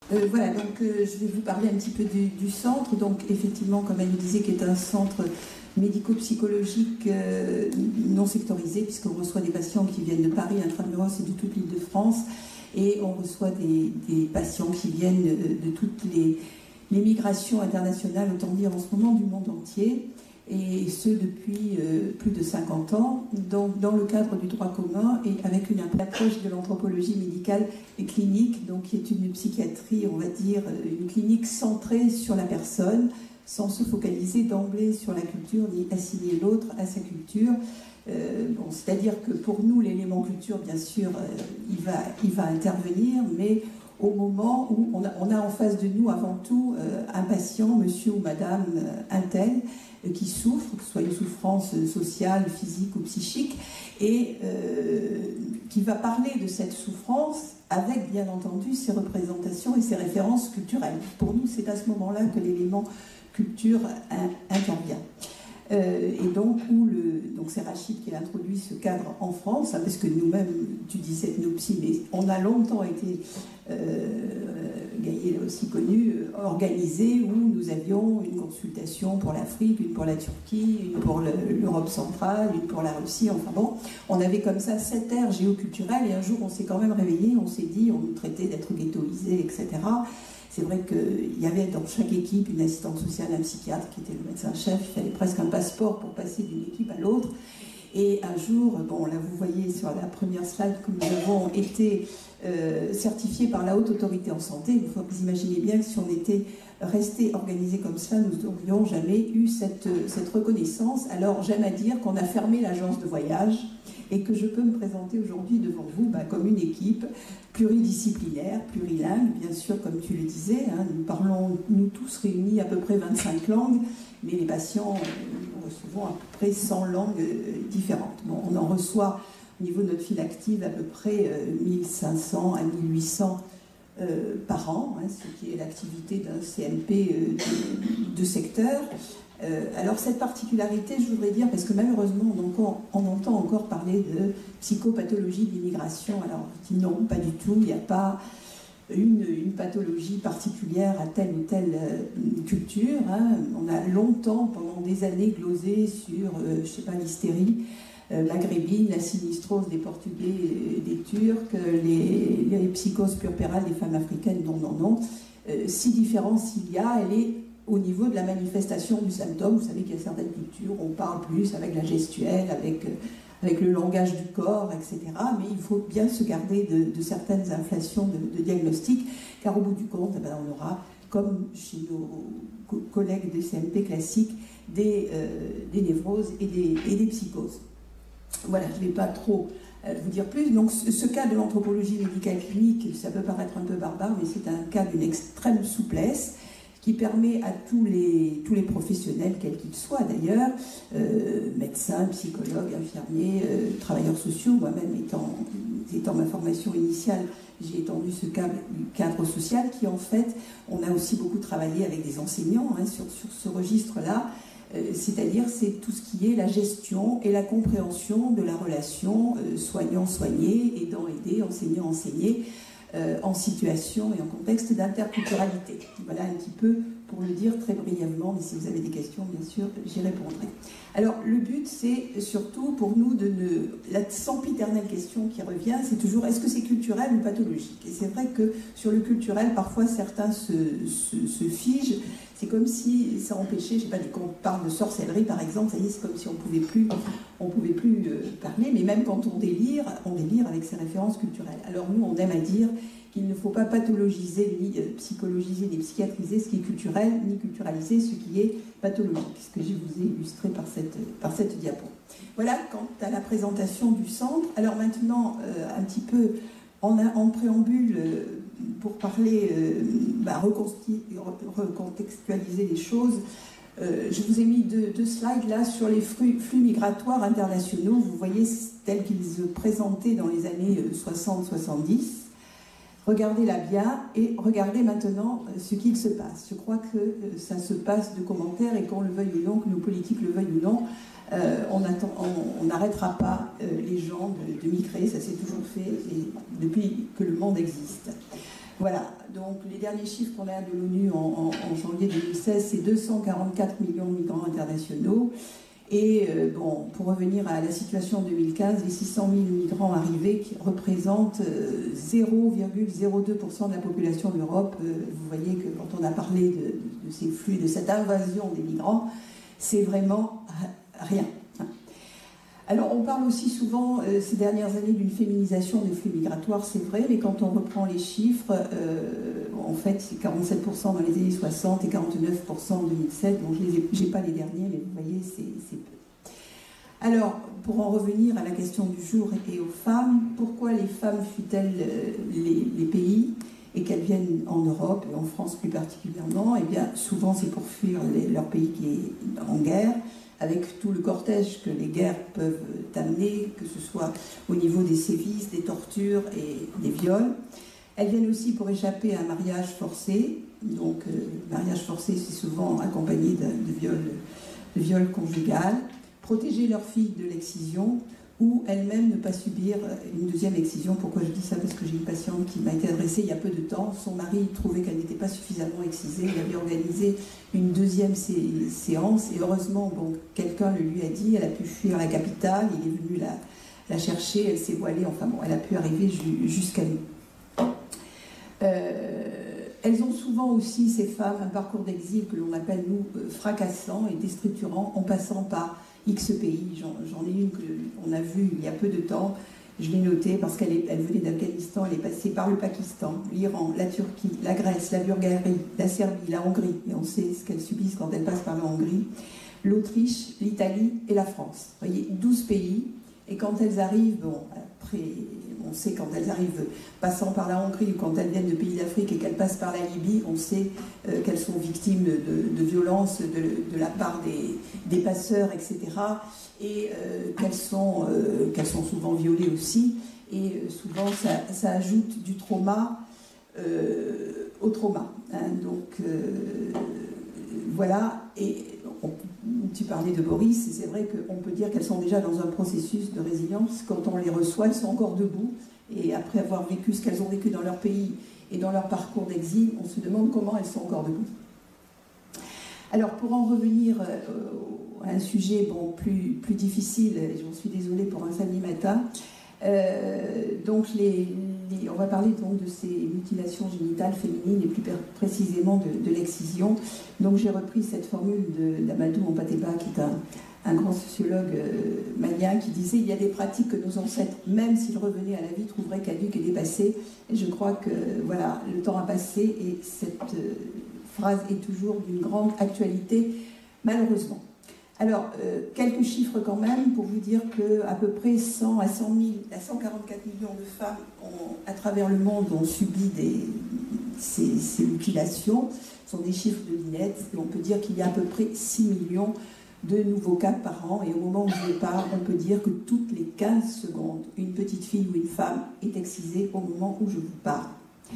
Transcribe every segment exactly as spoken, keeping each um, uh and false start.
Euh, voilà, donc euh, je vais vous parler un petit peu du, du centre. Donc effectivement, comme elle nous disait, qui est un centre médico-psychologique euh, non sectorisé, puisqu'on reçoit des patients qui viennent de Paris, intramuros et de toute l'île de France, et on reçoit des, des patients qui viennent de, de toutes les, les migrations internationales, autant dire en ce moment du monde entier, et ce depuis euh, plus de cinquante ans, donc dans le cadre du droit commun et avec une approche de l'anthropologie médicale et clinique, donc qui est une psychiatrie, on va dire, une clinique centrée sur la personne, sans se focaliser d'emblée sur la culture, ni assigner l'autre à sa culture. Euh, bon, c'est-à-dire que pour nous, l'élément culture, bien sûr, euh, il va, il va intervenir, mais au moment où on a, on a en face de nous, avant tout, euh, un patient, monsieur ou madame, euh, un tel, euh, qui souffre, que ce soit une souffrance sociale, physique ou psychique, et euh, qui va parler de cette souffrance avec, bien entendu, ses représentations et ses références culturelles. Pour nous, c'est à ce moment-là que l'élément culture intervient. Euh, et donc, où le, donc c'est Rachid qui a introduit ce cadre en France, hein, parce que nous-mêmes, tu disais ethnopsie, mais on a longtemps été, euh, Gaïa l'a aussi connu, euh, organisé, où nous avions une consultation pour l'Afrique, une pour la Turquie, une pour l'Europe centrale, une pour la Russie, enfin bon, on avait comme ça sept aires géoculturelles, et un jour on s'est quand même réveillé, on s'est dit, on nous traitait d'être ghettoisés, et cetera. C'est vrai qu'il y avait dans chaque équipe une assistante sociale, un psychiatre qui était le médecin-chef, il fallait presque un passeport pour passer d'une équipe à l'autre. Et un jour, bon là vous voyez sur la première slide que nous avons été euh, certifiés par la haute autorité en santé. Vous, vous imaginez bien que si on était resté organisé comme ça, nous n'aurions jamais eu cette, cette reconnaissance. Alors j'aime à dire qu'on a fermé l'agence de voyage et que je peux me présenter aujourd'hui devant vous bah, comme une équipe pluridisciplinaire, plurilingue, bien sûr, comme tu le disais. Hein, nous parlons, nous tous réunis, à peu près vingt-cinq langues, mais les patients, nous recevons à peu près cent langues euh, différentes. Bon, on en reçoit, au niveau de notre file active, à peu près euh, mille cinq cents à mille huit cents euh, par an, hein, ce qui est l'activité d'un C M P euh, de, de secteur. Euh, alors cette particularité, je voudrais dire, parce que malheureusement on, encore, on entend encore parler de psychopathologie d'immigration. Alors je dis non, pas du tout, il n'y a pas une, une pathologie particulière à telle ou telle euh, culture. Hein. On a longtemps, pendant des années, glosé sur, euh, je sais pas, l'hystérie euh, maghrébine, la sinistrose des Portugais et des Turcs, les, les psychoses puerpérales des femmes africaines. Non, non, non. Euh, si différence il y a, elle est au niveau de la manifestation du symptôme. Vous savez qu'il y a certaines cultures, on parle plus avec la gestuelle, avec, avec le langage du corps, et cetera. Mais il faut bien se garder de, de certaines inflations de, de diagnostic, car au bout du compte, eh ben, on aura, comme chez nos co collègues des C M P classiques, des, euh, des névroses et des, et des psychoses. Voilà, je ne vais pas trop euh, vous dire plus. Donc ce, ce cas de l'anthropologie médicale clinique, ça peut paraître un peu barbare, mais c'est un cas d'une extrême souplesse, qui permet à tous les, tous les professionnels, quels qu'ils soient d'ailleurs, euh, médecins, psychologues, infirmiers, euh, travailleurs sociaux, moi-même étant, étant ma formation initiale, j'ai étendu ce cadre, cadre social qui en fait, on a aussi beaucoup travaillé avec des enseignants hein, sur, sur ce registre-là, euh, c'est-à-dire c'est tout ce qui est la gestion et la compréhension de la relation euh, soignant-soigné, aidant-aidé, enseignant-enseigné, Euh, en situation et en contexte d'interculturalité. Voilà un petit peu pour le dire très brièvement, mais si vous avez des questions, bien sûr, j'y répondrai. Alors, le but, c'est surtout pour nous de ne... La sempiternelle question qui revient, c'est toujours est-ce que c'est culturel ou pathologique? Et c'est vrai que sur le culturel, parfois, certains se, se, se figent. C'est comme si ça empêchait, je sais pas, quand on parle de sorcellerie, par exemple, ça y est, c'est comme si on pouvait plus, on pouvait plus euh, parler, mais même quand on délire, on délire avec ses références culturelles. Alors nous, on aime à dire qu'il ne faut pas pathologiser, ni euh, psychologiser, ni psychiatriser ce qui est culturel, ni culturaliser ce qui est pathologique, ce que je vous ai illustré par cette, par cette diapo. Voilà quant à la présentation du centre. Alors maintenant, euh, un petit peu en, en préambule, euh, pour parler, euh, bah, recontextualiser les choses, euh, je vous ai mis deux, deux slides là sur les flux, flux migratoires internationaux. Vous voyez tels qu'ils se présentaient dans les années soixante soixante-dix. Regardez-la bien et regardez maintenant ce qu'il se passe. Je crois que ça se passe de commentaires et qu'on le veuille ou non, que nos politiques le veuillent ou non, euh, on n'arrêtera pas euh, les gens de, de migrer. Ça s'est toujours fait et depuis que le monde existe. Voilà, donc les derniers chiffres qu'on a de l'ONU en, en, en janvier deux mille seize, c'est deux cent quarante-quatre millions de migrants internationaux. Et euh, bon, pour revenir à la situation en deux mille quinze, les six cent mille migrants arrivés qui représentent euh, zéro virgule zéro deux pour cent de la population de l'Europe. Euh, vous voyez que quand on a parlé de, de, de ces flux, de cette invasion des migrants, c'est vraiment rien. Alors on parle aussi souvent euh, ces dernières années d'une féminisation des flux migratoires, c'est vrai, mais quand on reprend les chiffres, euh, en fait c'est quarante-sept pour cent dans les années soixante et quarante-neuf pour cent en deux mille sept, donc je n'ai pas les derniers, mais vous voyez, c'est peu. Alors, pour en revenir à la question du jour et aux femmes, pourquoi les femmes fuient-elles les, les pays et qu'elles viennent en Europe, et en France plus particulièrement? Eh bien, souvent c'est pour fuir les, leur pays qui est en guerre, avec tout le cortège que les guerres peuvent amener, que ce soit au niveau des sévices, des tortures et des viols. Elles viennent aussi pour échapper à un mariage forcé. Donc, euh, mariage forcé, c'est souvent accompagné de, de viol, de viol conjugal. Protéger leurs filles de l'excision, ou elles-mêmes ne pas subir une deuxième excision. Pourquoi je dis ça? Parce que j'ai une patiente qui m'a été adressée il y a peu de temps. Son mari trouvait qu'elle n'était pas suffisamment excisée. Il avait organisé une deuxième sé séance et heureusement, bon, quelqu'un le lui a dit. Elle a pu fuir la capitale. Il est venu la, la chercher. Elle s'est voilée. Enfin bon, elle a pu arriver ju jusqu'à nous. Euh, elles ont souvent aussi, ces femmes, un parcours d'exil que l'on appelle, nous, fracassant et déstructurant, en passant par X pays. J'en ai une qu'on a vue il y a peu de temps, je l'ai notée parce qu'elle elle venait d'Afghanistan, elle est passée par le Pakistan, l'Iran, la Turquie, la Grèce, la Bulgarie, la Serbie, la Hongrie, et on sait ce qu'elles subissent quand elles passent par la Hongrie, l'Autriche, l'Italie et la France. Vous voyez, douze pays, et quand elles arrivent, bon, après, on sait quand elles arrivent passant par la Hongrie ou quand elles viennent de pays d'Afrique et qu'elles passent par la Libye, on sait euh, qu'elles sont victimes de, de violences de, de la part des, des passeurs, et cetera. Et euh, qu'elles sont, euh, qu'elles sont souvent violées aussi. Et euh, souvent, ça, ça ajoute du trauma euh, au trauma. Hein. Donc, euh, voilà. Et on, tu parlais de Boris, c'est vrai qu'on peut dire qu'elles sont déjà dans un processus de résilience. Quand on les reçoit, elles sont encore debout. Et après avoir vécu ce qu'elles ont vécu dans leur pays et dans leur parcours d'exil, on se demande comment elles sont encore debout. Alors, pour en revenir à un sujet bon, plus, plus difficile, j'en suis désolée pour un samedi matin, euh, donc les, les, on va parler donc de ces mutilations génitales féminines et plus précisément de, de l'excision. Donc j'ai repris cette formule d'Amadou Hampâté-Bâ, qui est un, un grand sociologue euh, malien, qui disait « Il y a des pratiques que nos ancêtres, même s'ils revenaient à la vie, trouveraient caduques et dépassées ». Et je crois que voilà, le temps a passé et cette euh, phrase est toujours d'une grande actualité, malheureusement. Alors, euh, quelques chiffres quand même pour vous dire qu'à peu près cent à cent mille, à cent quarante-quatre millions de femmes ont, à travers le monde ont subi des, ces, ces mutilations. Ce sont des chiffres de l'I N E T et on peut dire qu'il y a à peu près six millions de nouveaux cas par an. Et au moment où je parle, on peut dire que toutes les quinze secondes, une petite fille ou une femme est excisée au moment où je vous parle.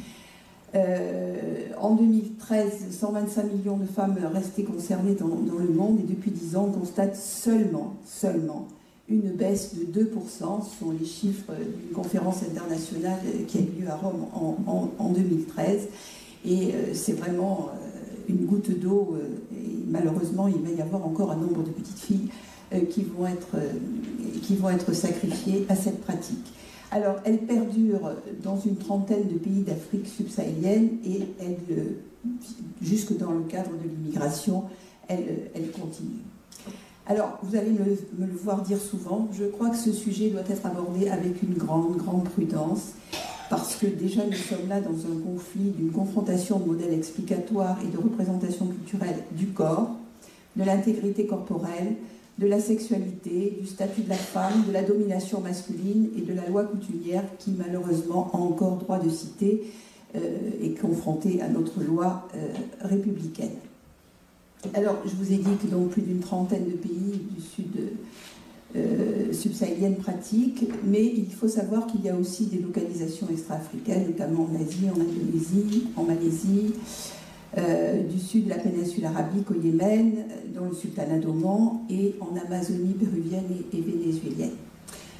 Euh, en deux mille treize, cent vingt-cinq millions de femmes restaient concernées dans, dans le monde et depuis dix ans, on constate seulement, seulement une baisse de deux pour cent. Ce sont les chiffres d'une conférence internationale qui a eu lieu à Rome en, en, en deux mille treize. Et euh, c'est vraiment euh, une goutte d'eau. Euh, et malheureusement, il va y avoir encore un nombre de petites filles euh, qui, vont être, euh, qui vont être sacrifiées à cette pratique. Alors, elle perdure dans une trentaine de pays d'Afrique subsahélienne et elle, jusque dans le cadre de l'immigration, elle, elle continue. Alors, vous allez me, me le voir dire souvent, je crois que ce sujet doit être abordé avec une grande, grande prudence, parce que déjà nous sommes là dans un conflit, d'une confrontation de modèles explicatoires et de représentation culturelle du corps, de l'intégrité corporelle, de la sexualité, du statut de la femme, de la domination masculine et de la loi coutumière qui malheureusement a encore droit de citer euh, et confrontée à notre loi euh, républicaine. Alors, je vous ai dit que donc plus d'une trentaine de pays du sud euh, subsahélienne pratiquent, mais il faut savoir qu'il y a aussi des localisations extra-africaines, notamment en Asie, en Indonésie, en Malaisie, Euh, du sud de la péninsule arabique au Yémen, dans le sultanat d'Oman et en Amazonie péruvienne et, et vénézuélienne.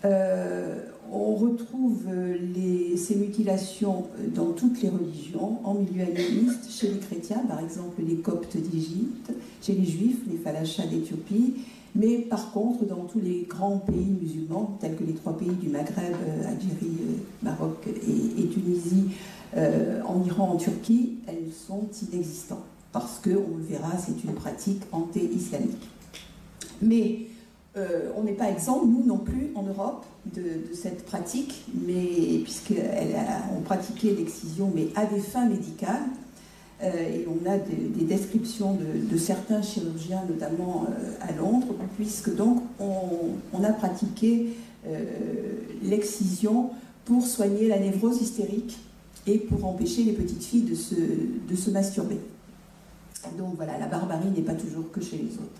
Euh, on retrouve les, ces mutilations dans toutes les religions, en milieu animiste, chez les chrétiens, par exemple les Coptes d'Égypte, chez les Juifs, les Falachas d'Éthiopie, mais par contre dans tous les grands pays musulmans, tels que les trois pays du Maghreb, Algérie, Maroc et, et Tunisie, euh, en Iran, en Turquie, elles sont inexistantes, parce que, on le verra, c'est une pratique anté-islamique. Mais Euh, on n'est pas exempt, nous non plus, en Europe, de, de cette pratique, mais puisqu'on pratiquait l'excision, mais à des fins médicales, euh, et on a des, des descriptions de, de certains chirurgiens, notamment euh, à Londres, puisque donc on, on a pratiqué euh, l'excision pour soigner la névrose hystérique et pour empêcher les petites filles de se, de se masturber. Donc voilà, la barbarie n'est pas toujours que chez les autres.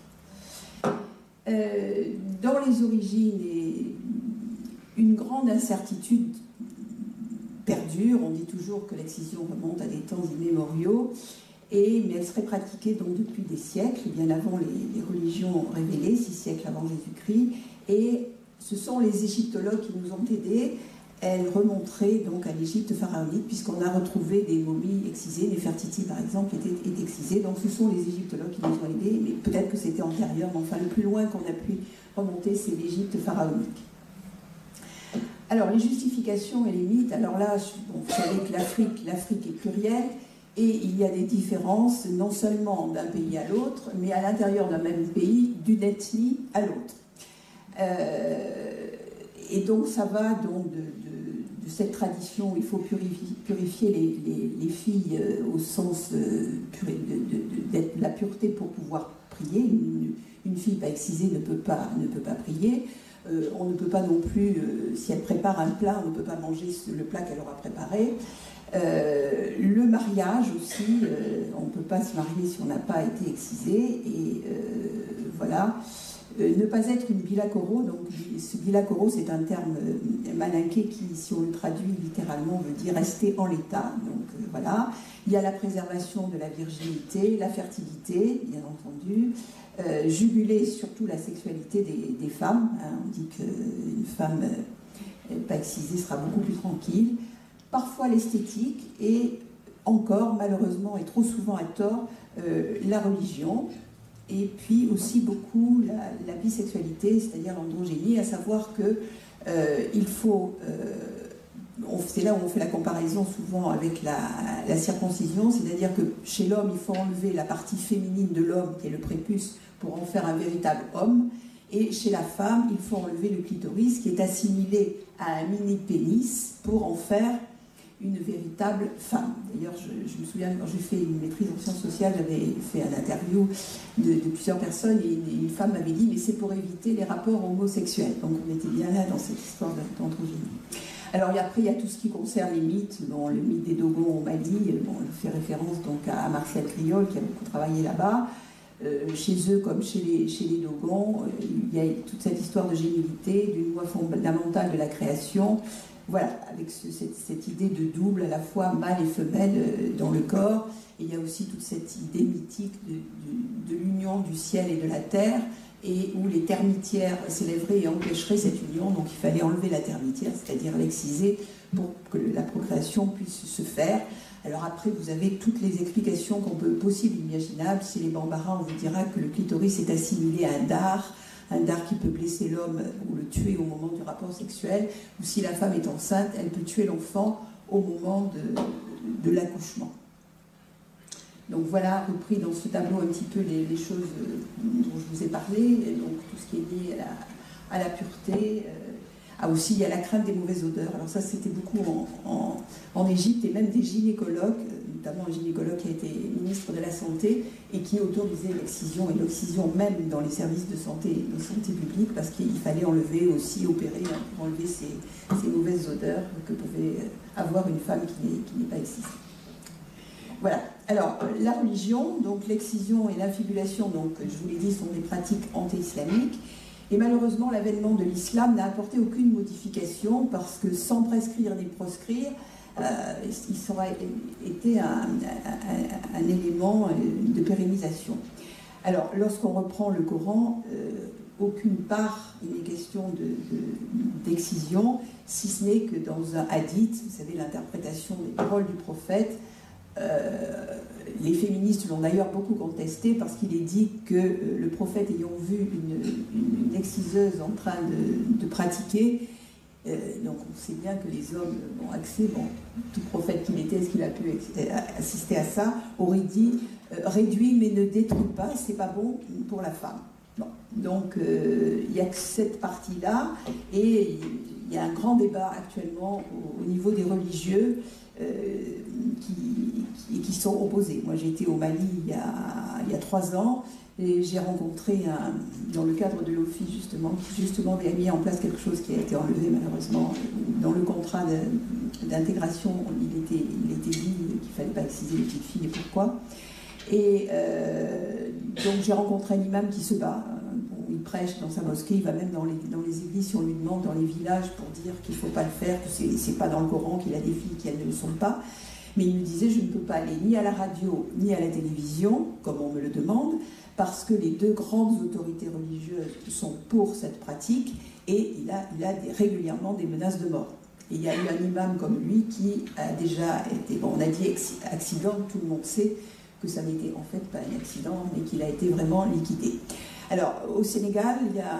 Euh, dans les origines, une grande incertitude perdure. On dit toujours que l'excision remonte à des temps immémoriaux, et, mais elle serait pratiquée donc depuis des siècles, bien avant les, les religions révélées, six siècles avant Jésus-Christ, et ce sont les égyptologues qui nous ont aidés. Elle remonterait donc à l'Égypte pharaonique, puisqu'on a retrouvé des momies excisées. Néfertiti, par exemple, était, était excisée. Donc ce sont les égyptologues qui nous ont aidés, mais peut-être que c'était antérieur, mais enfin le plus loin qu'on a pu remonter, c'est l'Égypte pharaonique. Alors les justifications et les mythes, alors là, bon, vous savez que l'Afrique, l'Afrique est plurielle, et il y a des différences, non seulement d'un pays à l'autre, mais à l'intérieur d'un même pays, d'une ethnie à l'autre. Euh, et donc ça va donc de, de de cette tradition où il faut purifier, purifier les, les, les filles euh, au sens euh, de, de, de, de la pureté pour pouvoir prier. Une, une fille pas excisée ne peut pas, ne peut pas prier. Euh, on ne peut pas non plus, euh, si elle prépare un plat, on ne peut pas manger le plat qu'elle aura préparé. Euh, le mariage aussi, euh, on ne peut pas se marier si on n'a pas été excisé. Et euh, voilà. Euh, ne pas être une bilakoro, donc ce bilakoro c'est un terme euh, malinqué qui, si on le traduit littéralement, veut dire rester en l'état. Donc euh, voilà. Il y a la préservation de la virginité, la fertilité, bien entendu, euh, juguler surtout la sexualité des, des femmes. Hein. On dit qu'une femme euh, pas excisée sera beaucoup plus tranquille. Parfois l'esthétique et encore, malheureusement et trop souvent à tort, euh, la religion. Et puis aussi beaucoup la, la bisexualité, c'est-à-dire l'androgénie, à savoir que euh, il faut, euh, c'est là où on fait la comparaison souvent avec la, la circoncision, c'est-à-dire que chez l'homme, il faut enlever la partie féminine de l'homme, qui est le prépuce, pour en faire un véritable homme, et chez la femme, il faut enlever le clitoris, qui est assimilé à un mini-pénis, pour en faire une véritable femme. D'ailleurs, je, je me souviens, quand j'ai fait une maîtrise en sciences sociales, j'avais fait un interview de, de plusieurs personnes, et une, une femme m'avait dit « mais c'est pour éviter les rapports homosexuels ». Donc on était bien là dans cette histoire d'androgynie. Alors et après, il y a tout ce qui concerne les mythes. Bon, le mythe des Dogons au Mali, bon, on fait référence donc à, à Martial Criol, qui a beaucoup travaillé là-bas. Euh, chez eux, comme chez les, chez les Dogons, euh, il y a toute cette histoire de génilité, d'une loi fondamentale de la création. Voilà, avec ce, cette, cette idée de double à la fois mâle et femelle euh, dans le corps. Et il y a aussi toute cette idée mythique de, de, de l'union du ciel et de la terre, et où les termitières s'élèveraient et empêcheraient cette union. Donc il fallait enlever la termitière, c'est-à-dire l'exciser, pour que la procréation puisse se faire. Alors après, vous avez toutes les explications qu'on peut possibles, imaginables. Si les Bambara, on vous dira que le clitoris est assimilé à un dard, un dard qui peut blesser l'homme ou le tuer au moment du rapport sexuel, ou si la femme est enceinte, elle peut tuer l'enfant au moment de, de l'accouchement. Donc voilà, repris dans ce tableau un petit peu les, les choses dont je vous ai parlé, donc tout ce qui est lié à la, à la pureté. Ah, aussi, il y a la crainte des mauvaises odeurs. Alors ça, c'était beaucoup en, en, en Égypte, et même des gynécologues, notamment un gynécologue qui a été ministre de la Santé et qui autorisait l'excision, et l'excision même dans les services de santé, de santé publique, parce qu'il fallait enlever aussi, opérer, hein, pour enlever ces, ces mauvaises odeurs que pouvait avoir une femme qui n'est, qui n'est pas excisée. Voilà. Alors, la religion, donc l'excision et l'infibulation, donc, je vous l'ai dit, sont des pratiques anti-islamiques. Et malheureusement, l'avènement de l'islam n'a apporté aucune modification, parce que sans prescrire ni proscrire, euh, il aurait été un, un, un élément de pérennisation. Alors, lorsqu'on reprend le Coran, euh, aucune part il n'est question d'excision, de, de, si ce n'est que dans un hadith, vous savez, l'interprétation des paroles du prophète, euh, les féministes l'ont d'ailleurs beaucoup contesté parce qu'il est dit que euh, le prophète ayant vu une, une, une exciseuse en train de, de pratiquer, euh, donc on sait bien que les hommes ont accès, bon, tout prophète qu'il était, est-ce qu'il a pu assister à ça, aurait dit euh, réduit mais ne détruit pas, c'est pas bon pour la femme. Bon. Donc euh, il y a que cette partie-là, et il y a un grand débat actuellement au, au niveau des religieux euh, qui, qui, qui sont opposés. Moi j'ai été au Mali il y a, il y a trois ans, et j'ai rencontré un, dans le cadre de l'Office justement, qui justement avait mis en place quelque chose qui a été enlevé malheureusement. Dans le contrat d'intégration, il était, il était dit qu'il ne fallait pas exciser les petites filles, et pourquoi. Et euh, donc j'ai rencontré un imam qui se bat. Bon, il prêche dans sa mosquée, il va même dans les, dans les églises, si on lui demande, dans les villages, pour dire qu'il ne faut pas le faire, que c'est pas dans le Coran, qu'il a des filles qui elles ne le sont pas. Mais il me disait, je ne peux pas aller ni à la radio, ni à la télévision, comme on me le demande, parce que les deux grandes autorités religieuses sont pour cette pratique, et il a, il a des, régulièrement des menaces de mort. Et il y a eu un imam comme lui qui a déjà été, bon, on a dit accident, tout le monde sait que ça n'était en fait pas un accident, mais qu'il a été vraiment liquidé. Alors, au Sénégal, il y a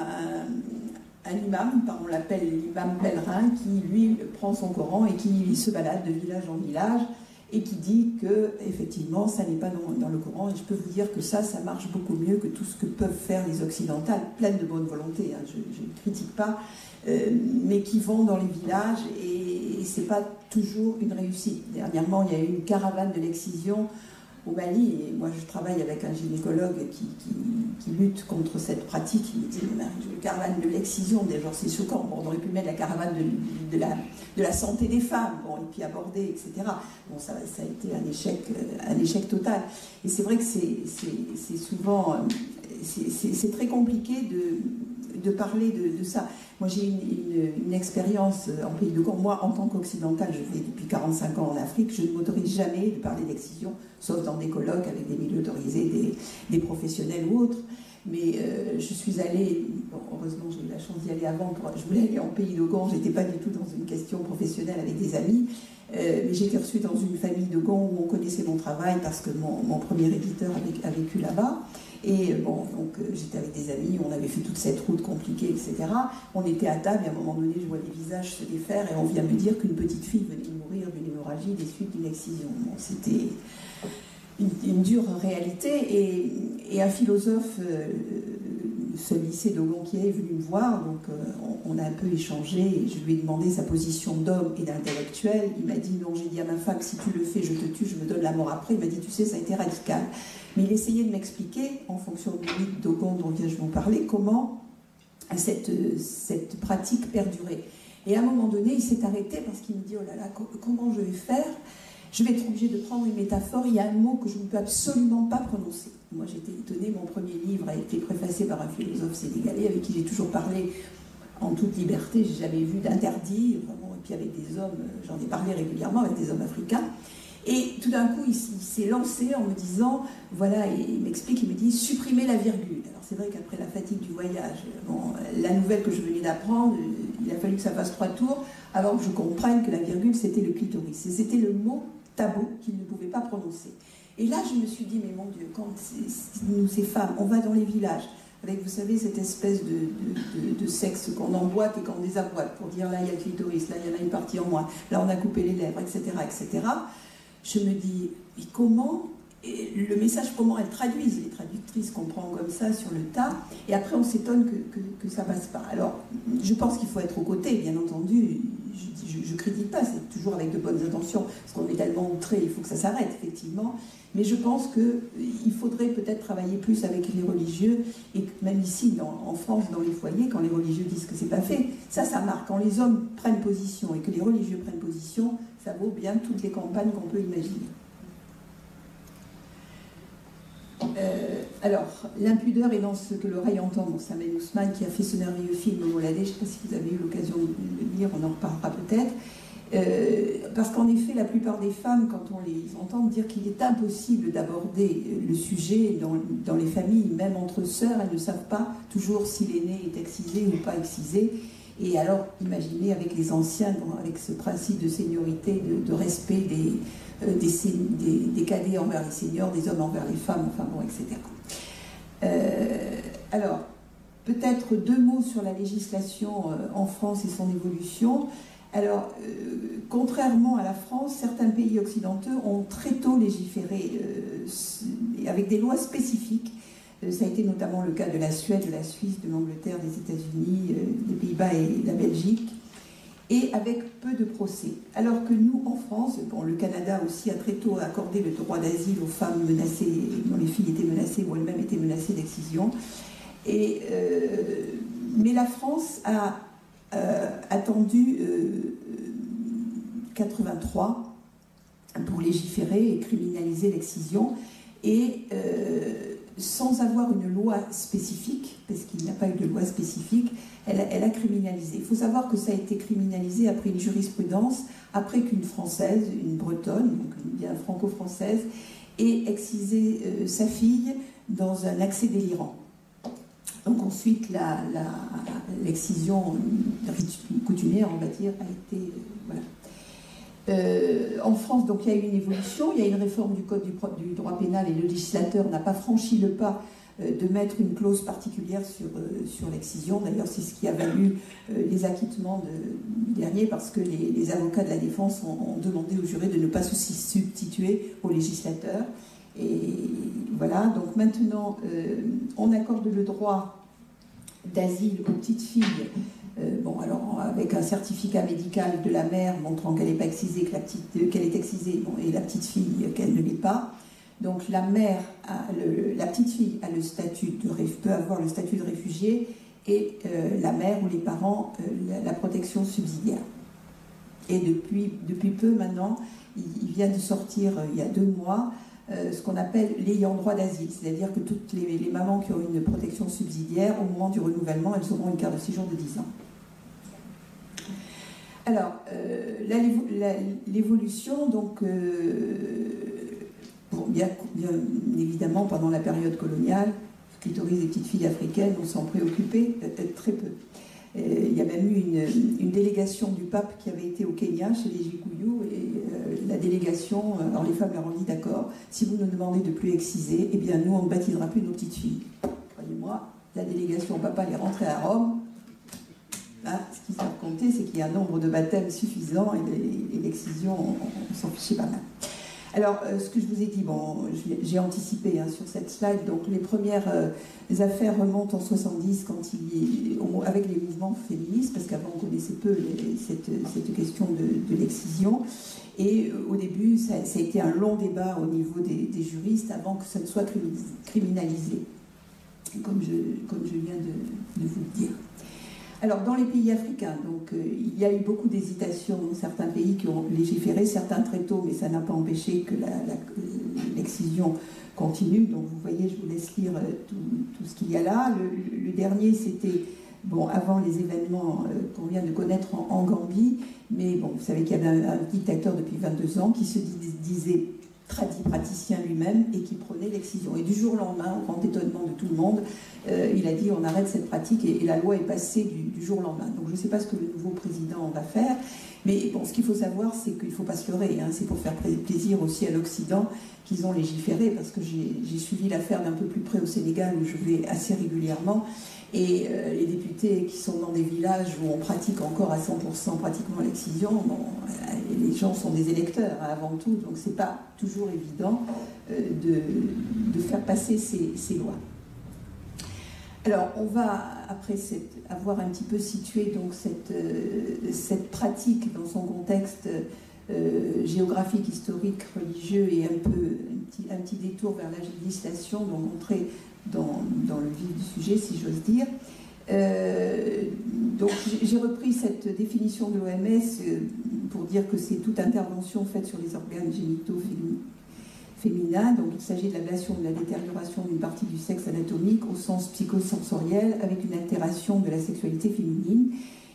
un, un imam, on l'appelle l'imam pèlerin, qui, lui, prend son Coran et qui se balade de village en village, et qui dit que, effectivement, ça n'est pas dans, dans le Coran, et je peux vous dire que ça, ça marche beaucoup mieux que tout ce que peuvent faire les occidentales, pleines de bonne volonté, hein, je, je ne critique pas, euh, mais qui vont dans les villages, et, et ce n'est pas toujours une réussite. Dernièrement, il y a eu une caravane de l'excision au Mali, et moi je travaille avec un gynécologue qui, qui, qui lutte contre cette pratique. Il me dit, mais la caravane de l'excision, déjà c'est choquant, bon, on aurait pu mettre la caravane de, de, la, de la santé des femmes, bon, et puis aborder, et cetera. Bon, ça, ça a été un échec, un échec total. Et c'est vrai que c'est souvent, c'est très compliqué de, de parler de, de ça. Moi j'ai une, une, une expérience en pays de Congo. Moi, en tant qu'occidentale, je vis depuis quarante-cinq ans en Afrique, je ne m'autorise jamais de parler d'excision, sauf dans des colloques avec des milieux autorisés, des, des professionnels ou autres. Mais euh, je suis allée, bon, heureusement j'ai eu la chance d'y aller avant, pour, je voulais aller en pays de Congo, j'étais pas du tout dans une question professionnelle avec des amis, euh, mais j'ai été reçue dans une famille de Congo où on connaissait mon travail parce que mon, mon premier éditeur avait, a vécu là-bas. Et bon, donc euh, j'étais avec des amis, on avait fait toute cette route compliquée, et cetera. On était à table et à un moment donné, je vois les visages se défaire et on vient me dire qu'une petite fille venait de mourir d'une hémorragie des suites d'une excision. Bon, c'était une, une dure réalité. Et, et un philosophe, euh, ce lycée de Gonquier, est venu me voir, donc euh, on, on a un peu échangé et je lui ai demandé sa position d'homme et d'intellectuel. Il m'a dit non, j'ai dit à ma femme, si tu le fais, je te tue, je me donne la mort après. Il m'a dit, tu sais, ça a été radical. Mais il essayait de m'expliquer, en fonction du mythe d'Ogon dont vient je vous parler, comment cette, cette pratique perdurait. Et à un moment donné, il s'est arrêté parce qu'il me dit, oh là là, comment je vais faire? Je vais être obligé de prendre une métaphore, il y a un mot que je ne peux absolument pas prononcer. Moi j'étais étonnée, mon premier livre a été préfacé par un philosophe sénégalais avec qui j'ai toujours parlé en toute liberté, j'ai jamais vu d'interdit, vraiment, et puis avec des hommes, j'en ai parlé régulièrement avec des hommes africains. Et tout d'un coup, il, il s'est lancé en me disant, voilà, et il m'explique, il me dit, supprimer la virgule. Alors c'est vrai qu'après la fatigue du voyage, bon, la nouvelle que je venais d'apprendre, il a fallu que ça fasse trois tours avant que je comprenne que la virgule, c'était le clitoris. Et c'était le mot tabou qu'il ne pouvait pas prononcer. Et là, je me suis dit, mais mon Dieu, quand nous, ces femmes, on va dans les villages, avec, vous savez, cette espèce de, de, de, de sexe qu'on emboîte et qu'on désaboîte, pour dire, là, il y a le clitoris, là, il y en a une partie en moins, là, on a coupé les lèvres, et cetera, et cetera. Je me dis, mais comment, et le message, comment elles traduisent? Les traductrices comprennent comme ça sur le tas, et après on s'étonne que, que, que ça passe pas. Alors, je pense qu'il faut être aux côtés, bien entendu, je ne critique pas, c'est toujours avec de bonnes intentions, parce qu'on est tellement outré, il faut que ça s'arrête, effectivement, mais je pense qu'il faudrait peut-être travailler plus avec les religieux, et même ici, dans, en France, dans les foyers, quand les religieux disent que c'est pas fait, ça, ça marque. Quand les hommes prennent position et que les religieux prennent position, ça vaut bien toutes les campagnes qu'on peut imaginer. Euh, alors, l'impudeur est dans ce que l'oreille entend. Bon, Samuel Ousmane qui a fait ce merveilleux film au Moladé, je ne sais pas si vous avez eu l'occasion de le lire, on en reparlera peut-être. Euh, parce qu'en effet, la plupart des femmes, quand on les entend dire qu'il est impossible d'aborder le sujet dans, dans les familles, même entre sœurs, elles ne savent pas toujours si l'aîné est excisé ou pas excisé. Et alors, imaginez avec les anciens, avec ce principe de seniorité, de, de respect des, euh, des, des, des cadets envers les seniors, des hommes envers les femmes, enfin bon, et cetera. Euh, alors, peut-être deux mots sur la législation euh, en France et son évolution. Alors, euh, contrairement à la France, certains pays occidentaux ont très tôt légiféré euh, avec des lois spécifiques. Euh, ça a été notamment le cas de la Suède, de la Suisse, de l'Angleterre, des États-Unis, euh, des Pays-Bas et la Belgique, et avec peu de procès. Alors que nous, en France, bon, le Canada aussi a très tôt accordé le droit d'asile aux femmes menacées, dont les filles étaient menacées ou elles-mêmes étaient menacées d'excision. Et, euh, mais la France a euh, attendu euh, quatre-vingt-trois pour légiférer et criminaliser l'excision, et euh, sans avoir une loi spécifique, parce qu'il n'y a pas eu de loi spécifique, elle, elle a criminalisé. Il faut savoir que ça a été criminalisé après une jurisprudence, après qu'une Française, une Bretonne, donc bien franco-française, ait excisé euh, sa fille dans un accès délirant. Donc ensuite, l'excision coutumière, on va dire, a été... Euh, voilà. Euh, en France, donc, il y a eu une évolution, il y a une réforme du Code du, du droit pénal, et le législateur n'a pas franchi le pas euh, de mettre une clause particulière sur, euh, sur l'excision. D'ailleurs, c'est ce qui a valu euh, les acquittements de, du dernier, parce que les, les avocats de la défense ont, ont demandé aux jurés de ne pas se substituer au législateur. Et voilà, donc maintenant, euh, on accorde le droit d'asile aux petites filles. Euh, bon, alors avec un certificat médical de la mère montrant qu'elle n'est pas excisée, que la petite, qu'elle est excisée, bon, et la petite fille qu'elle ne l'est pas. Donc la mère, a le, la petite fille a le statut de, peut avoir le statut de réfugié, et euh, la mère ou les parents euh, la, la protection subsidiaire. Et depuis, depuis peu maintenant, il, il vient de sortir euh, il y a deux mois euh, ce qu'on appelle l'ayant droit d'asile, c'est-à-dire que toutes les, les mamans qui ont une protection subsidiaire, au moment du renouvellement, elles auront une carte de séjour de dix ans. Alors, euh, l'évolution, donc, euh, bon, bien, bien évidemment, pendant la période coloniale, le clitoris des petites filles africaines, on s'en préoccupait euh, très peu. Euh, il y a même eu une, une délégation du pape qui avait été au Kenya, chez les Gikuyu, et euh, la délégation, alors les femmes leur ont dit d'accord, si vous nous demandez de plus exciser, eh bien nous, on ne baptisera plus nos petites filles. Croyez-moi, la délégation papa est rentrée à Rome. Hein, ce qu'ils savent compter, c'est qu'il y a un nombre de baptêmes suffisant, et l'excision, on, on s'en fichait pas mal. Alors, euh, ce que je vous ai dit, bon, j'ai anticipé hein, sur cette slide, donc les premières euh, affaires remontent en soixante-dix, quand il, avec les mouvements féministes, parce qu'avant on connaissait peu les, cette, cette question de, de l'excision, et euh, au début, ça, ça a été un long débat au niveau des, des juristes avant que ça ne soit criminalisé, comme je, comme je viens de, de vous le dire. Alors, dans les pays africains, donc, euh, il y a eu beaucoup d'hésitations dans certains pays qui ont légiféré, certains très tôt, mais ça n'a pas empêché que l'excision continue. Donc, vous voyez, je vous laisse lire euh, tout, tout ce qu'il y a là. Le, le dernier, c'était, bon, avant les événements euh, qu'on vient de connaître en, en Gambie, mais bon, vous savez qu'il y avait un, un dictateur depuis vingt-deux ans qui se disait praticien lui-même et qui prenait l'excision. Et du jour au lendemain, au grand étonnement de tout le monde, euh, il a dit on arrête cette pratique, et, et la loi est passée du, du jour au lendemain. Donc je ne sais pas ce que le nouveau président va faire, mais bon, ce qu'il faut savoir, c'est qu'il ne faut pas se leurrer, hein, c'est pour faire plaisir aussi à l'Occident qu'ils ont légiféré, parce que j'ai suivi l'affaire d'un peu plus près au Sénégal, où je vais assez régulièrement, et euh, les députés qui sont dans des villages où on pratique encore à cent pour cent pratiquement l'excision, bon, euh, les gens sont des électeurs hein, avant tout, donc c'est pas toujours évident euh, de, de faire passer ces, ces lois. Alors, on va, après cette, avoir un petit peu situé donc, cette, euh, cette pratique dans son contexte euh, géographique, historique, religieux, et un peu un petit, un petit détour vers la législation, donc montrer dans, dans le vif du sujet, si j'ose dire. Euh, donc, j'ai repris cette définition de l'O M S euh, pour dire que c'est toute intervention faite sur les organes génitaux féminins. Féminin, donc il s'agit de l'ablation de la détérioration d'une partie du sexe anatomique au sens psychosensoriel, avec une altération de la sexualité féminine.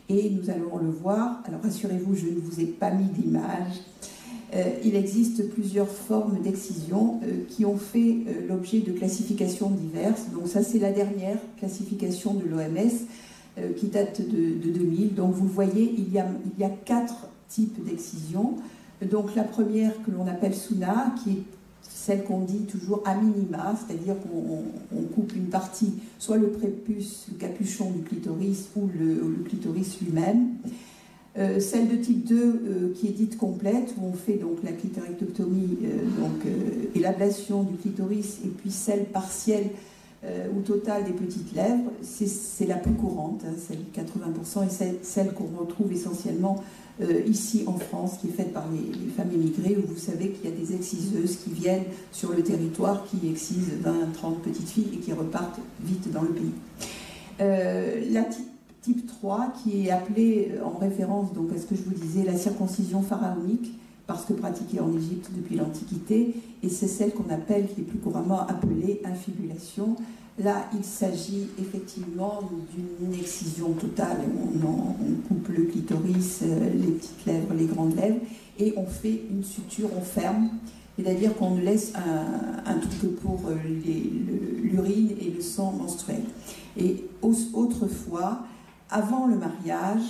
Et nous allons le voir. Alors rassurez-vous, je ne vous ai pas mis d'image. Euh, il existe plusieurs formes d'excision euh, qui ont fait euh, l'objet de classifications diverses. Donc ça, c'est la dernière classification de l'O M S euh, qui date de, de deux mille. Donc vous le voyez, il y a, il y a quatre types d'excision. Donc la première que l'on appelle Suna, qui est celle qu'on dit toujours a minima, c'est-à-dire qu'on on coupe une partie, soit le prépuce, le capuchon du clitoris ou le, le clitoris lui-même. Euh, celle de type deux euh, qui est dite complète, où on fait donc la clitorectectomie euh, donc, euh, et l'ablation du clitoris, et puis celle partielle euh, ou totale des petites lèvres, c'est la plus courante, hein, celle de quatre-vingts pour cent, et celle, celle qu'on retrouve essentiellement euh, ici en France, qui est faite par les, les femmes émigrées, où vous savez qu'il y a des exciseuses qui viennent sur le territoire, qui excisent vingt, trente petites filles et qui repartent vite dans le pays. Euh, la type trois, qui est appelée en référence donc à ce que je vous disais, la circoncision pharaonique, parce que pratiquée en Égypte depuis l'Antiquité, et c'est celle qu'on appelle, qui est plus couramment appelée infibulation. Là, il s'agit effectivement d'une excision totale. On, on, on coupe le clitoris, les petites lèvres, les grandes lèvres, et on fait une suture, on ferme, c'est-à-dire qu'on ne laisse un, un truc que pour l'urine et le sang menstruel. Et autrefois, avant le mariage,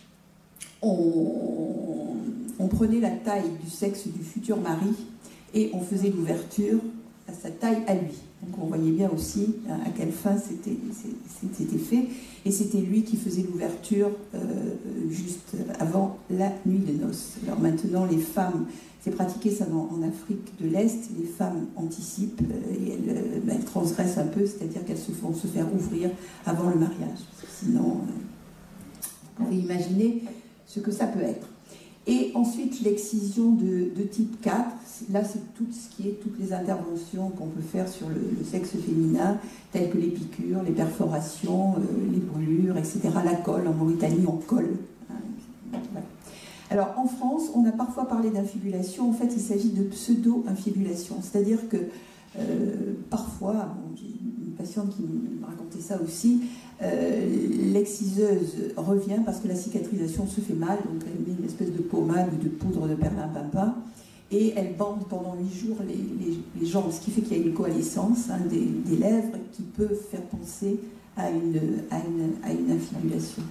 on, on prenait la taille du sexe du futur mari et on faisait l'ouverture à sa taille à lui. Donc on voyait bien aussi à quelle fin c'était fait. Et c'était lui qui faisait l'ouverture euh, juste avant la nuit de noces. Alors maintenant, les femmes, c'est pratiqué ça en, en Afrique de l'Est, les femmes anticipent euh, et elles, euh, ben, elles transgressent un peu, c'est-à-dire qu'elles se font se faire ouvrir avant le mariage. Parce que sinon, euh, vous pouvez imaginer ce que ça peut être. Et ensuite, l'excision de, de type quatre, là c'est tout ce qui est toutes les interventions qu'on peut faire sur le, le sexe féminin, telles que les piqûres, les perforations, euh, les brûlures, et cetera. La colle, en Mauritanie on colle. Hein, voilà. Alors en France, on a parfois parlé d'infibulation, en fait il s'agit de pseudo-infibulation, c'est-à-dire que euh, parfois, bon, j'ai une patiente qui me racontait ça aussi, Euh, l'exciseuse revient parce que la cicatrisation se fait mal, donc elle met une espèce de pommade ou de poudre de perlimpinpin et elle bande pendant huit jours les, les, les jambes, ce qui fait qu'il y a une coalescence hein, des, des lèvres qui peut faire penser à une, à une, à une infibulation.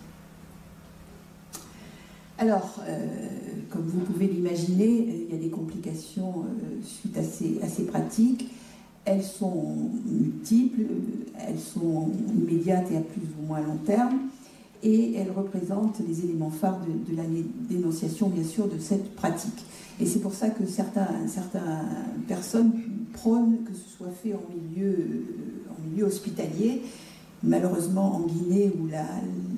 Alors, euh, comme vous pouvez l'imaginer, il y a des complications euh, suite à ces, à ces pratiques. Elles sont multiples, elles sont immédiates et à plus ou moins long terme, et elles représentent les éléments phares de, de la dénonciation, bien sûr, de cette pratique. Et c'est pour ça que certaines certains personnes prônent que ce soit fait en milieu, en milieu hospitalier. Malheureusement, en Guinée, où la,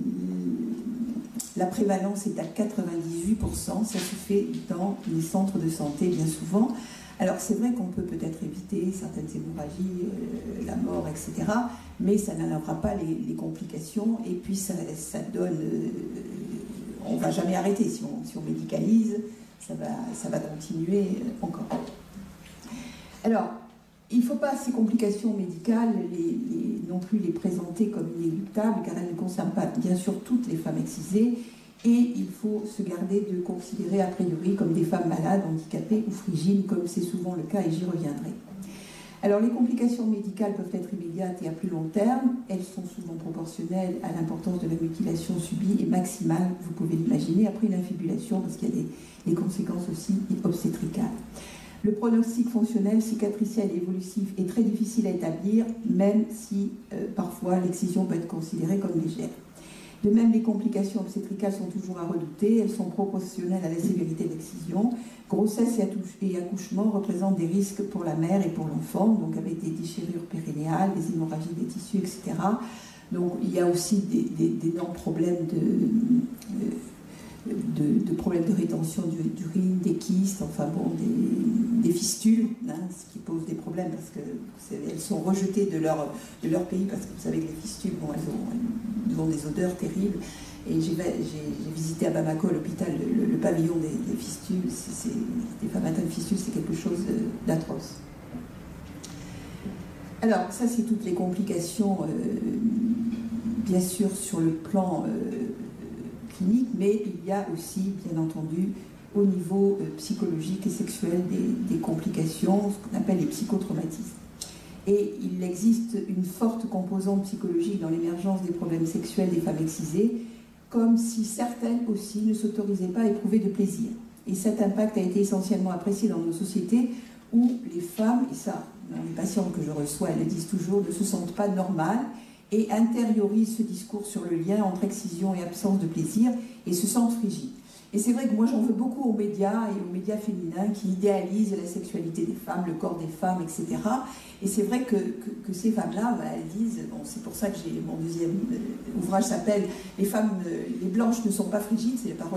la prévalence est à quatre-vingt-dix-huit pour cent, ça se fait dans les centres de santé, bien souvent. Alors c'est vrai qu'on peut peut-être éviter certaines hémorragies, euh, la mort, et cetera, mais ça n'enlèvera pas les, les complications, et puis ça, ça donne... Euh, on ne va jamais arrêter, si on, si on médicalise, ça va, ça va continuer encore. Alors, il ne faut pas ces complications médicales les, les, non plus les présenter comme inéluctables, car elles ne concernent pas bien sûr toutes les femmes excisées, et il faut se garder de considérer a priori comme des femmes malades, handicapées ou frigides, comme c'est souvent le cas, et j'y reviendrai. Alors les complications médicales peuvent être immédiates et à plus long terme. Elles sont souvent proportionnelles à l'importance de la mutilation subie et maximales, vous pouvez l'imaginer, après une infibulation, parce qu'il y a des, des conséquences aussi obstétricales. Le pronostic fonctionnel, cicatriciel et évolutif est très difficile à établir, même si euh, parfois l'excision peut être considérée comme légère. De même, les complications obstétricales sont toujours à redouter, elles sont proportionnelles à la sévérité de l'excision. Grossesse et accouchement représentent des risques pour la mère et pour l'enfant, donc avec des déchirures périnéales, des hémorragies des tissus, et cetera. Donc il y a aussi d'énormes problèmes de, de, de problèmes de rétention d'urine, des kystes, enfin bon, des, des fistules, hein, ce qui pose des problèmes parce qu'elles sont rejetées de leur, de leur pays, parce que vous savez que les fistules, bon, elles ont, elles ont des odeurs terribles. Et j'ai visité à Bamako l'hôpital, le, le pavillon des, des fistules. C est, c est, des femmes atteintes de fistules, c'est quelque chose d'atroce. Alors, ça, c'est toutes les complications, euh, bien sûr, sur le plan euh, clinique, mais il y a aussi, bien entendu, au niveau euh, psychologique et sexuel des, des complications, ce qu'on appelle les psychotraumatismes. Et il existe une forte composante psychologique dans l'émergence des problèmes sexuels des femmes excisées, comme si certaines aussi ne s'autorisaient pas à éprouver de plaisir. Et cet impact a été essentiellement apprécié dans nos sociétés où les femmes, et ça, les patientes que je reçois, elles le disent toujours, ne se sentent pas normales et intériorisent ce discours sur le lien entre excision et absence de plaisir et se sentent frigides. Et c'est vrai que moi j'en veux beaucoup aux médias et aux médias féminins qui idéalisent la sexualité des femmes, le corps des femmes, et cetera. Et c'est vrai que, que, que ces femmes-là, bah, elles disent, bon, c'est pour ça que j'ai mon deuxième euh, ouvrage s'appelle « Les femmes, euh, les blanches ne sont pas frigides », c'est la parole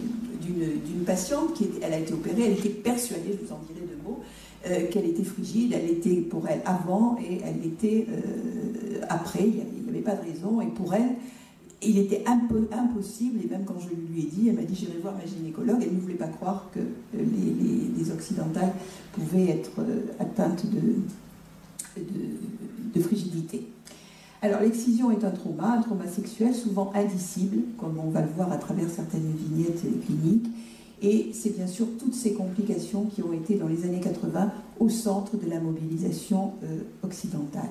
d'une patiente qui, elle a été opérée, elle était persuadée, je vous en dirai deux mots, euh, qu'elle était frigide, elle était pour elle avant et elle l'était euh, après, il n'y avait, avait pas de raison, et pour elle, il était impo impossible, et même quand je lui ai dit, elle m'a dit j'irai voir ma gynécologue, elle ne voulait pas croire que les, les, les occidentales pouvaient être atteintes de, de, de frigidité. Alors l'excision est un trauma, un trauma sexuel souvent indicible, comme on va le voir à travers certaines vignettes cliniques, et c'est bien sûr toutes ces complications qui ont été dans les années quatre-vingt au centre de la mobilisation euh, occidentale.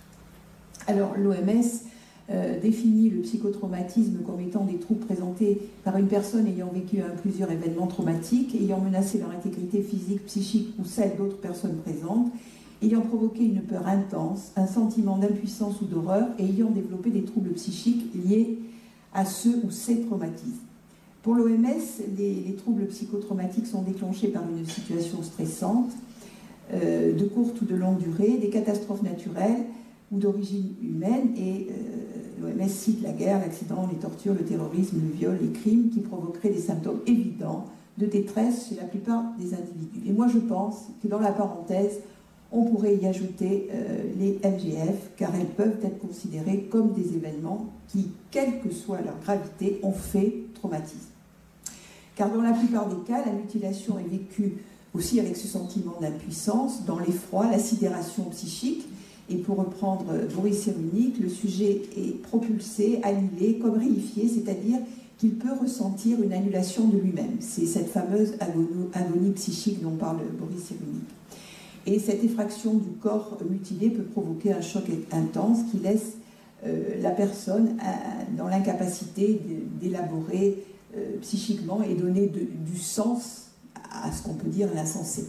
Alors l'O M S Euh, définit le psychotraumatisme comme étant des troubles présentés par une personne ayant vécu un, plusieurs événements traumatiques, ayant menacé leur intégrité physique, psychique ou celle d'autres personnes présentes, ayant provoqué une peur intense, un sentiment d'impuissance ou d'horreur et ayant développé des troubles psychiques liés à ceux ou ces traumatismes. Pour l'O M S, les, les troubles psychotraumatiques sont déclenchés par une situation stressante, euh, de courte ou de longue durée, des catastrophes naturelles ou d'origine humaine, et euh, l'O M S cite la guerre, l'accident, les tortures, le terrorisme, le viol, les crimes qui provoqueraient des symptômes évidents de détresse chez la plupart des individus. Et moi je pense que dans la parenthèse, on pourrait y ajouter euh, les M G F, car elles peuvent être considérées comme des événements qui, quelle que soit leur gravité, ont fait traumatisme. Car dans la plupart des cas, la mutilation est vécue aussi avec ce sentiment d'impuissance, dans l'effroi, la sidération psychique. Et pour reprendre Boris Cyrulnik, le sujet est propulsé, annihilé, comme réifié, c'est-à-dire qu'il peut ressentir une annulation de lui-même. C'est cette fameuse agonie, agonie psychique dont parle Boris Cyrulnik. Et cette effraction du corps mutilé peut provoquer un choc intense qui laisse euh, la personne à, dans l'incapacité d'élaborer euh, psychiquement et donner de, du sens à ce qu'on peut dire l'insensé.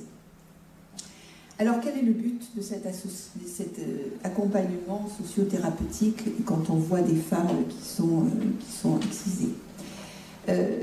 Alors, quel est le but de cet, de cet euh, accompagnement sociothérapeutique quand on voit des femmes qui sont, euh, qui sont excisées euh,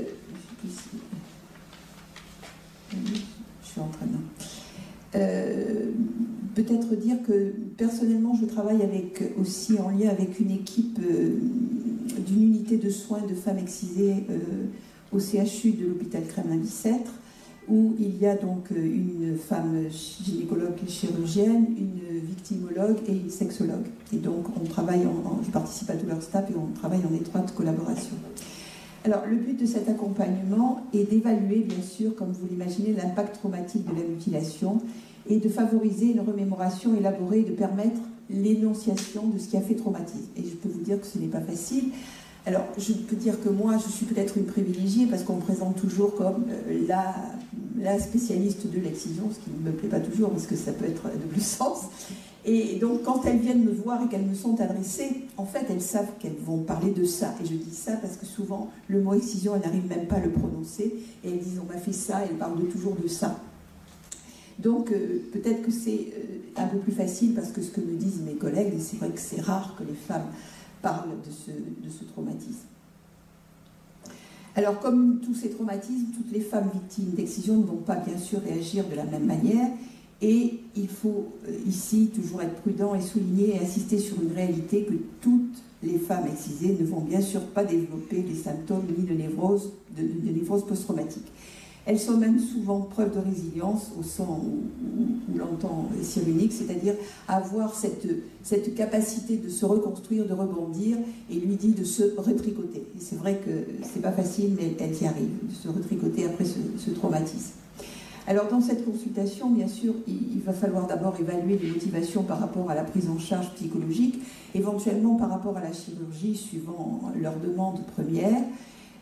Je suis en train de... Euh, Peut-être dire que, personnellement, je travaille avec, aussi en lien avec une équipe euh, d'une unité de soins de femmes excisées euh, au C H U de l'hôpital Kremlin-Bicêtre, où il y a donc une femme gynécologue et chirurgienne, une victimologue et une sexologue. Et donc, on travaille, en, en, je participe à tout leur staff et on travaille en étroite collaboration. Alors, le but de cet accompagnement est d'évaluer, bien sûr, comme vous l'imaginez, l'impact traumatique de la mutilation et de favoriser une remémoration élaborée et de permettre l'énonciation de ce qui a fait traumatisme. Et je peux vous dire que ce n'est pas facile. Alors, je peux dire que moi, je suis peut-être une privilégiée parce qu'on me présente toujours comme euh, la, la spécialiste de l'excision, ce qui ne me plaît pas toujours parce que ça peut être de plus sens. Et donc, quand elles viennent me voir et qu'elles me sont adressées, en fait, elles savent qu'elles vont parler de ça. Et je dis ça parce que souvent, le mot excision, elles n'arrivent même pas à le prononcer. Et elles disent, on m'a fait ça, et elles parlent de, toujours de ça. Donc, euh, peut-être que c'est euh, un peu plus facile parce que ce que me disent mes collègues, et c'est vrai que c'est rare que les femmes parlent de ce, de ce traumatisme. Alors, comme tous ces traumatismes, toutes les femmes victimes d'excision ne vont pas bien sûr réagir de la même manière, et il faut euh, ici toujours être prudent et souligner et insister sur une réalité que toutes les femmes excisées ne vont bien sûr pas développer des symptômes ni de névrose, de, de névrose post-traumatique. Elles sont même souvent preuve de résilience au sens où, où, où l'entend Cyrulnik, c'est-à-dire avoir cette, cette capacité de se reconstruire, de rebondir, et lui dit de se retricoter. Et c'est vrai que c'est pas facile, mais elles y arrivent, de se retricoter après ce, ce traumatisme. Alors dans cette consultation, bien sûr, il, il va falloir d'abord évaluer les motivations par rapport à la prise en charge psychologique, éventuellement par rapport à la chirurgie, suivant leur demande première.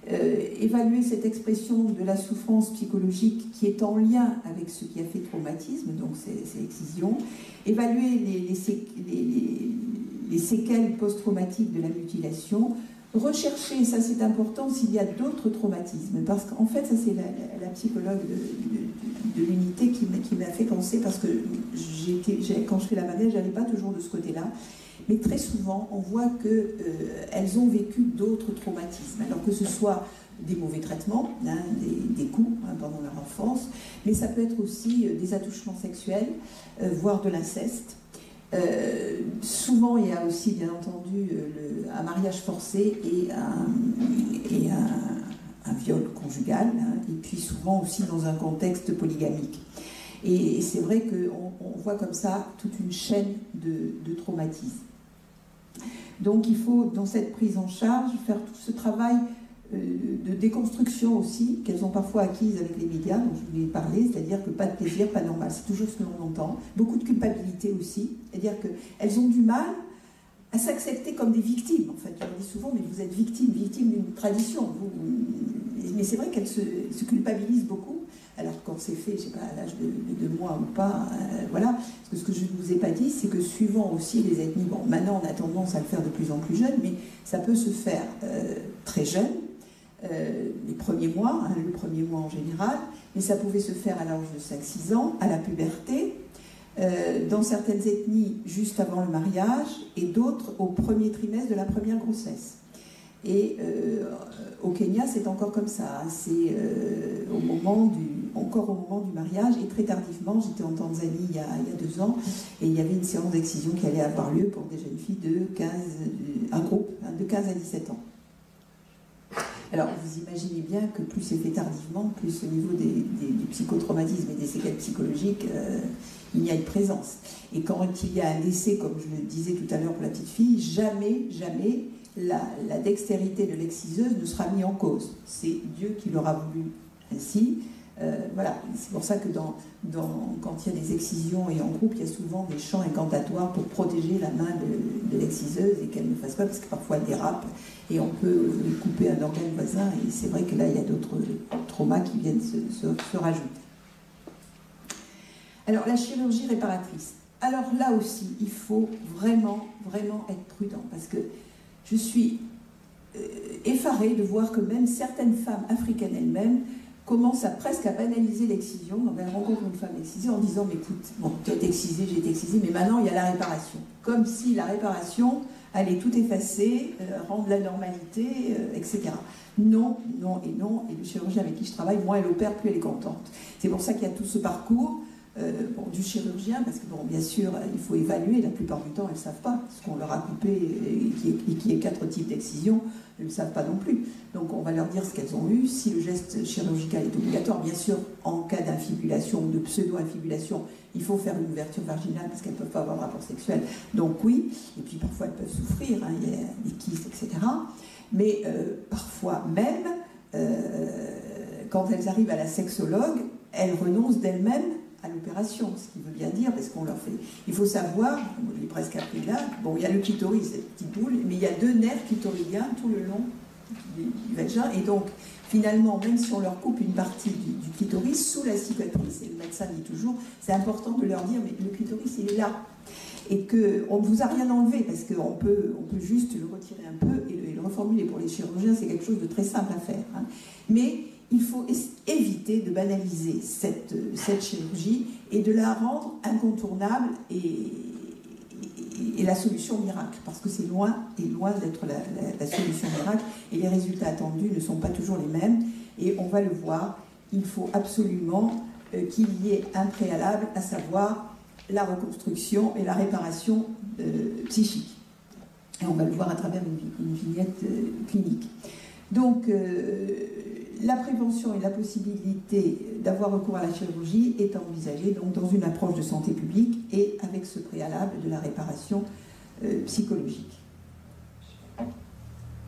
euh, évaluer cette expression de la souffrance psychologique qui est en lien avec ce qui a fait traumatisme, donc c'est l'excision, évaluer les, les, sé les, les, les séquelles post-traumatiques de la mutilation, rechercher, ça c'est important, s'il y a d'autres traumatismes, parce qu'en fait, ça c'est la, la, la psychologue de, de, de l'unité qui m'a fait penser, parce que été, quand je fais la bagage, je n'allais pas toujours de ce côté-là, mais très souvent, on voit qu'elles euh, ont vécu d'autres traumatismes, alors que ce soit des mauvais traitements, hein, des, des coups hein, pendant leur enfance, mais ça peut être aussi euh, des attouchements sexuels, euh, voire de l'inceste. Euh, souvent, il y a aussi, bien entendu, le, un mariage forcé et un, et un, un viol conjugal, hein, et puis souvent aussi dans un contexte polygamique. Et, et c'est vrai qu'on on voit comme ça toute une chaîne de, de traumatismes. Donc il faut, dans cette prise en charge, faire tout ce travail euh, de déconstruction aussi, qu'elles ont parfois acquise avec les médias, dont je voulais parler, c'est-à-dire que pas de plaisir, pas normal, c'est toujours ce que l'on entend. Beaucoup de culpabilité aussi, c'est-à-dire qu'elles ont du mal à s'accepter comme des victimes. En fait, je leur dis souvent, mais vous êtes victime, victime d'une tradition. Vous, mais c'est vrai qu'elles se, se culpabilisent beaucoup. Alors quand c'est fait, je ne sais pas, à l'âge de, de deux mois ou pas, euh, voilà. Parce que ce que je ne vous ai pas dit, c'est que suivant aussi les ethnies, bon, maintenant on a tendance à le faire de plus en plus jeune, mais ça peut se faire euh, très jeune, euh, les premiers mois, hein, le premier mois en général, mais ça pouvait se faire à l'âge de cinq six ans, à la puberté, euh, dans certaines ethnies juste avant le mariage, et d'autres au premier trimestre de la première grossesse. Et euh, au Kenya, c'est encore comme ça. C'est euh, au moment du, encore au moment du mariage, et très tardivement. J'étais en Tanzanie il y, a, il y a deux ans, et il y avait une séance d'excision qui allait avoir lieu pour des jeunes filles de quinze, un groupe hein, de quinze à dix-sept ans. Alors, vous imaginez bien que plus c'est fait tardivement, plus au niveau des, des, du psychotraumatisme et des séquelles psychologiques, euh, il y a une présence. Et quand il y a un décès, comme je le disais tout à l'heure pour la petite fille, jamais, jamais la, la dextérité de l'exciseuse ne sera mise en cause. C'est Dieu qui l'aura voulu ainsi. Euh, voilà, c'est pour ça que dans, dans, quand il y a des excisions et en groupe, il y a souvent des chants incantatoires pour protéger la main de, de l'exciseuse et qu'elle ne fasse pas, parce que parfois elle dérape et on peut couper un organe voisin, et c'est vrai que là il y a d'autres traumas qui viennent se, se, se rajouter. Alors la chirurgie réparatrice, alors là aussi il faut vraiment, vraiment être prudent, parce que je suis euh, effarée de voir que même certaines femmes africaines elles-mêmes commence à presque à banaliser l'excision. Donc elle rencontre une femme excisée en disant, mais écoute, bon, tu as été excisée, j'ai été excisée, mais maintenant il y a la réparation. Comme si la réparation allait tout effacer, euh, rendre la normalité, euh, et cetera. Non, non et non. Et le chirurgien avec qui je travaille, moins elle opère, plus elle est contente. C'est pour ça qu'il y a tout ce parcours euh, bon, du chirurgien, parce que bon, bien sûr, il faut évaluer. La plupart du temps, elles ne savent pas ce qu'on leur a coupé et qu'il y ait quatre types d'excision. Elles ne savent pas non plus. Donc on va leur dire ce qu'elles ont eu. Si le geste chirurgical est obligatoire, bien sûr, en cas d'infibulation ou de pseudo-infibulation, il faut faire une ouverture vaginale parce qu'elles ne peuvent pas avoir de rapport sexuel. Donc oui, et puis parfois elles peuvent souffrir, hein, il y a des kystes, et cetera. Mais euh, parfois même, euh, quand elles arrivent à la sexologue, elles renoncent d'elles-mêmes à l'opération, ce qui veut bien dire, parce qu'on leur fait... Il faut savoir, je l'ai presque appris là, bon, il y a le clitoris, cette petite boule, mais il y a deux nerfs clitoridiens tout le long du, du vagin, et donc, finalement, même si on leur coupe une partie du, du clitoris, sous la cicatrice, et le médecin dit toujours, c'est important de leur dire, mais le clitoris, il est là, et qu'on ne vous a rien enlevé, parce qu'on peut, on peut juste le retirer un peu, et le, et le reformuler. Pour les chirurgiens, c'est quelque chose de très simple à faire, hein. Mais il faut éviter de banaliser cette, cette chirurgie et de la rendre incontournable et, et, et la solution miracle, parce que c'est loin et loin d'être la, la, la solution miracle, et les résultats attendus ne sont pas toujours les mêmes, et on va le voir, il faut absolument euh, qu'il y ait un préalable, à savoir la reconstruction et la réparation euh, psychique. Et on va le voir à travers une, une vignette euh, clinique. Donc, euh, la prévention et la possibilité d'avoir recours à la chirurgie est envisagée donc, dans une approche de santé publique et avec ce préalable de la réparation euh, psychologique.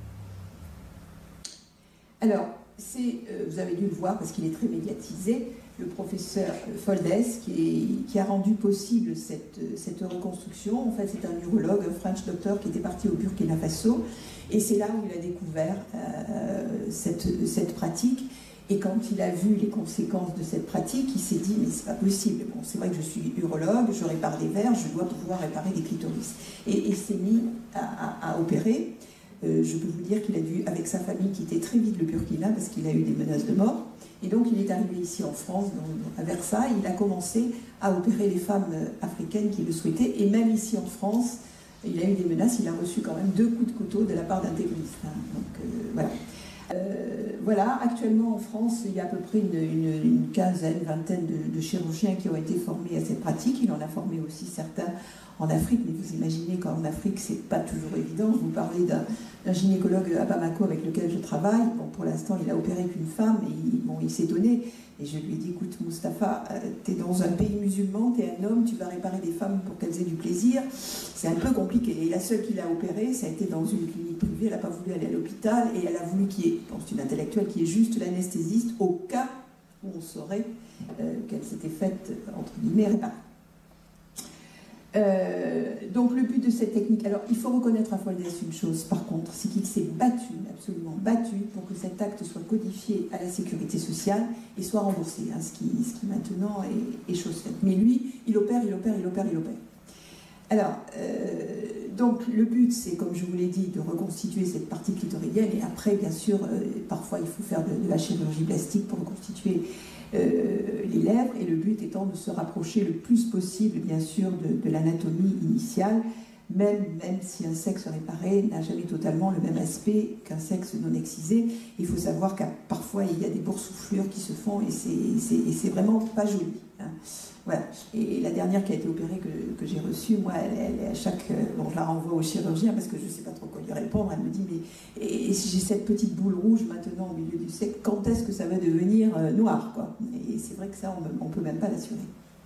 Alors, c'est, euh, vous avez dû le voir parce qu'il est très médiatisé, le professeur Foldes, qui, est, qui a rendu possible cette, cette reconstruction. En fait, c'est un urologue, un French doctor, qui était parti au Burkina Faso, et c'est là où il a découvert euh, cette, cette pratique. Et quand il a vu les conséquences de cette pratique, il s'est dit, mais c'est pas possible. Bon, c'est vrai que je suis urologue, je répare les vers, je dois pouvoir réparer des clitoris. Et il s'est mis à, à, à opérer. Euh, je peux vous dire qu'il a dû, avec sa famille, quitter très vite le Burkina parce qu'il a eu des menaces de mort. Et donc, il est arrivé ici en France, dans, à Versailles. Il a commencé à opérer les femmes africaines qui le souhaitaient. Et même ici en France, il a eu des menaces. Il a reçu quand même deux coups de couteau de la part d'un terroriste. Hein. Donc, euh, voilà. Euh, voilà, actuellement en France, il y a à peu près une, une, une quinzaine, vingtaine de, de chirurgiens qui ont été formés à cette pratique. Il en a formé aussi certains en Afrique, mais vous imaginez qu'en Afrique, c'est pas toujours évident. Vous parlez d'un gynécologue à Bamako avec lequel je travaille. Bon, pour l'instant, il a opéré qu'une femme et il, bon, il s'est donné. Et je lui ai dit, écoute, Mustapha, euh, tu es dans un pays musulman, tu es un homme, tu vas réparer des femmes pour qu'elles aient du plaisir. C'est un peu compliqué. Et la seule qui l'a opérée, ça a été dans une clinique privée. Elle n'a pas voulu aller à l'hôpital et elle a voulu qu'il y ait, bon, c'est une intellectuelle, qui est juste l'anesthésiste au cas où on saurait euh, qu'elle s'était faite, entre guillemets, réparer. Euh, donc le but de cette technique, alors il faut reconnaître à Foldes une chose par contre, c'est qu'il s'est battu, absolument battu, pour que cet acte soit codifié à la sécurité sociale et soit remboursé, hein, ce, qui, ce qui maintenant est, est chose faite. Mais lui, il opère, il opère, il opère, il opère. Alors, euh, donc le but, c'est, comme je vous l'ai dit, de reconstituer cette partie clitoridienne, et après, bien sûr, euh, parfois il faut faire de, de la chirurgie plastique pour reconstituer Euh, les lèvres, et le but étant de se rapprocher le plus possible, bien sûr, de, de l'anatomie initiale, même, même si un sexe réparé n'a jamais totalement le même aspect qu'un sexe non excisé. Il faut savoir qu'à parfois il y a des boursouflures qui se font et c'est vraiment pas joli. Hein. Voilà. Et la dernière qui a été opérée que, que j'ai reçue, moi, elle, elle, à chaque, bon, je la renvoie au chirurgien parce que je ne sais pas trop quoi lui répondre. Elle me dit, mais et, et si j'ai cette petite boule rouge maintenant au milieu du sexe, quand est-ce que ça va devenir euh, noir, quoi? Et c'est vrai que ça, on ne peut même pas l'assurer.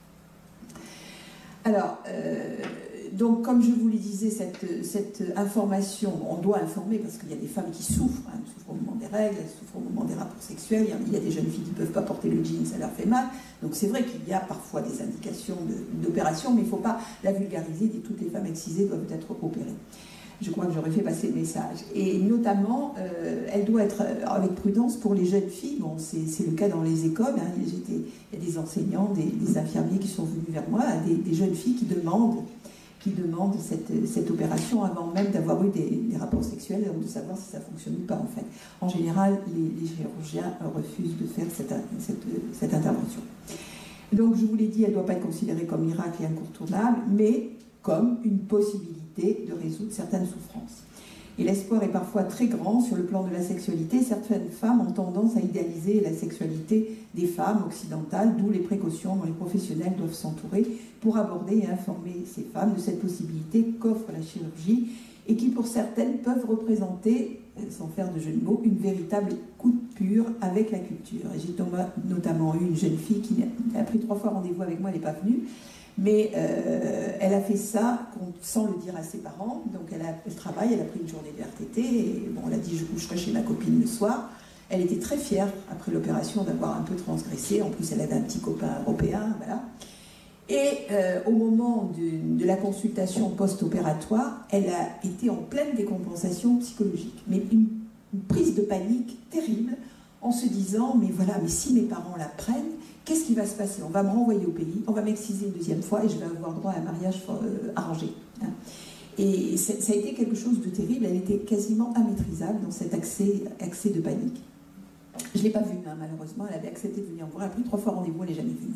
Alors, euh, donc, comme je vous le disais, cette, cette information, on doit informer parce qu'il y a des femmes qui souffrent, hein, elles souffrent au moment des règles, elles souffrent au moment des rapports sexuels, il y a des jeunes filles qui ne peuvent pas porter le jean, ça leur fait mal. Donc c'est vrai qu'il y a parfois des indications d'opération, mais il ne faut pas la vulgariser, et toutes les femmes excisées doivent être opérées. Je crois que j'aurais fait passer le message. Et notamment, euh, elle doit être avec prudence pour les jeunes filles. Bon, c'est le cas dans les écoles. Hein. Il y a des enseignants, des, des infirmiers qui sont venus vers moi, des, des jeunes filles qui demandent, qui demandent cette, cette opération avant même d'avoir eu des, des rapports sexuels, de savoir si ça fonctionne ou pas, en fait. En général, les, les chirurgiens refusent de faire cette, cette, cette intervention. Donc, je vous l'ai dit, elle ne doit pas être considérée comme miracle et incontournable, mais comme une possibilité de résoudre certaines souffrances. Et l'espoir est parfois très grand sur le plan de la sexualité. Certaines femmes ont tendance à idéaliser la sexualité des femmes occidentales, d'où les précautions dont les professionnels doivent s'entourer pour aborder et informer ces femmes de cette possibilité qu'offre la chirurgie et qui, pour certaines, peuvent représenter, sans faire de jeu de mots, une véritable coupure avec la culture. Et j'ai notamment eu une jeune fille qui a pris trois fois rendez-vous avec moi, elle n'est pas venue. Mais euh, elle a fait ça sans le dire à ses parents. Donc elle, a, elle travaille, elle a pris une journée de R T T. Et bon, elle a dit je coucherai chez ma copine le soir. Elle était très fière après l'opération d'avoir un peu transgressé. En plus, elle avait un petit copain européen, voilà. Et euh, au moment de, de la consultation post-opératoire, elle a été en pleine décompensation psychologique, mais une, une prise de panique terrible, en se disant mais voilà, mais si mes parents la prennent, qu'est-ce qui va se passer? On va me renvoyer au pays, on va m'exciser une deuxième fois et je vais avoir droit à un mariage euh, arrangé. Hein. Et ça a été quelque chose de terrible, elle était quasiment immaîtrisable dans cet accès, accès de panique. Je ne l'ai pas vue, hein, malheureusement, elle avait accepté de venir me voir, elle a pris trois fois rendez-vous, elle n'est jamais venue.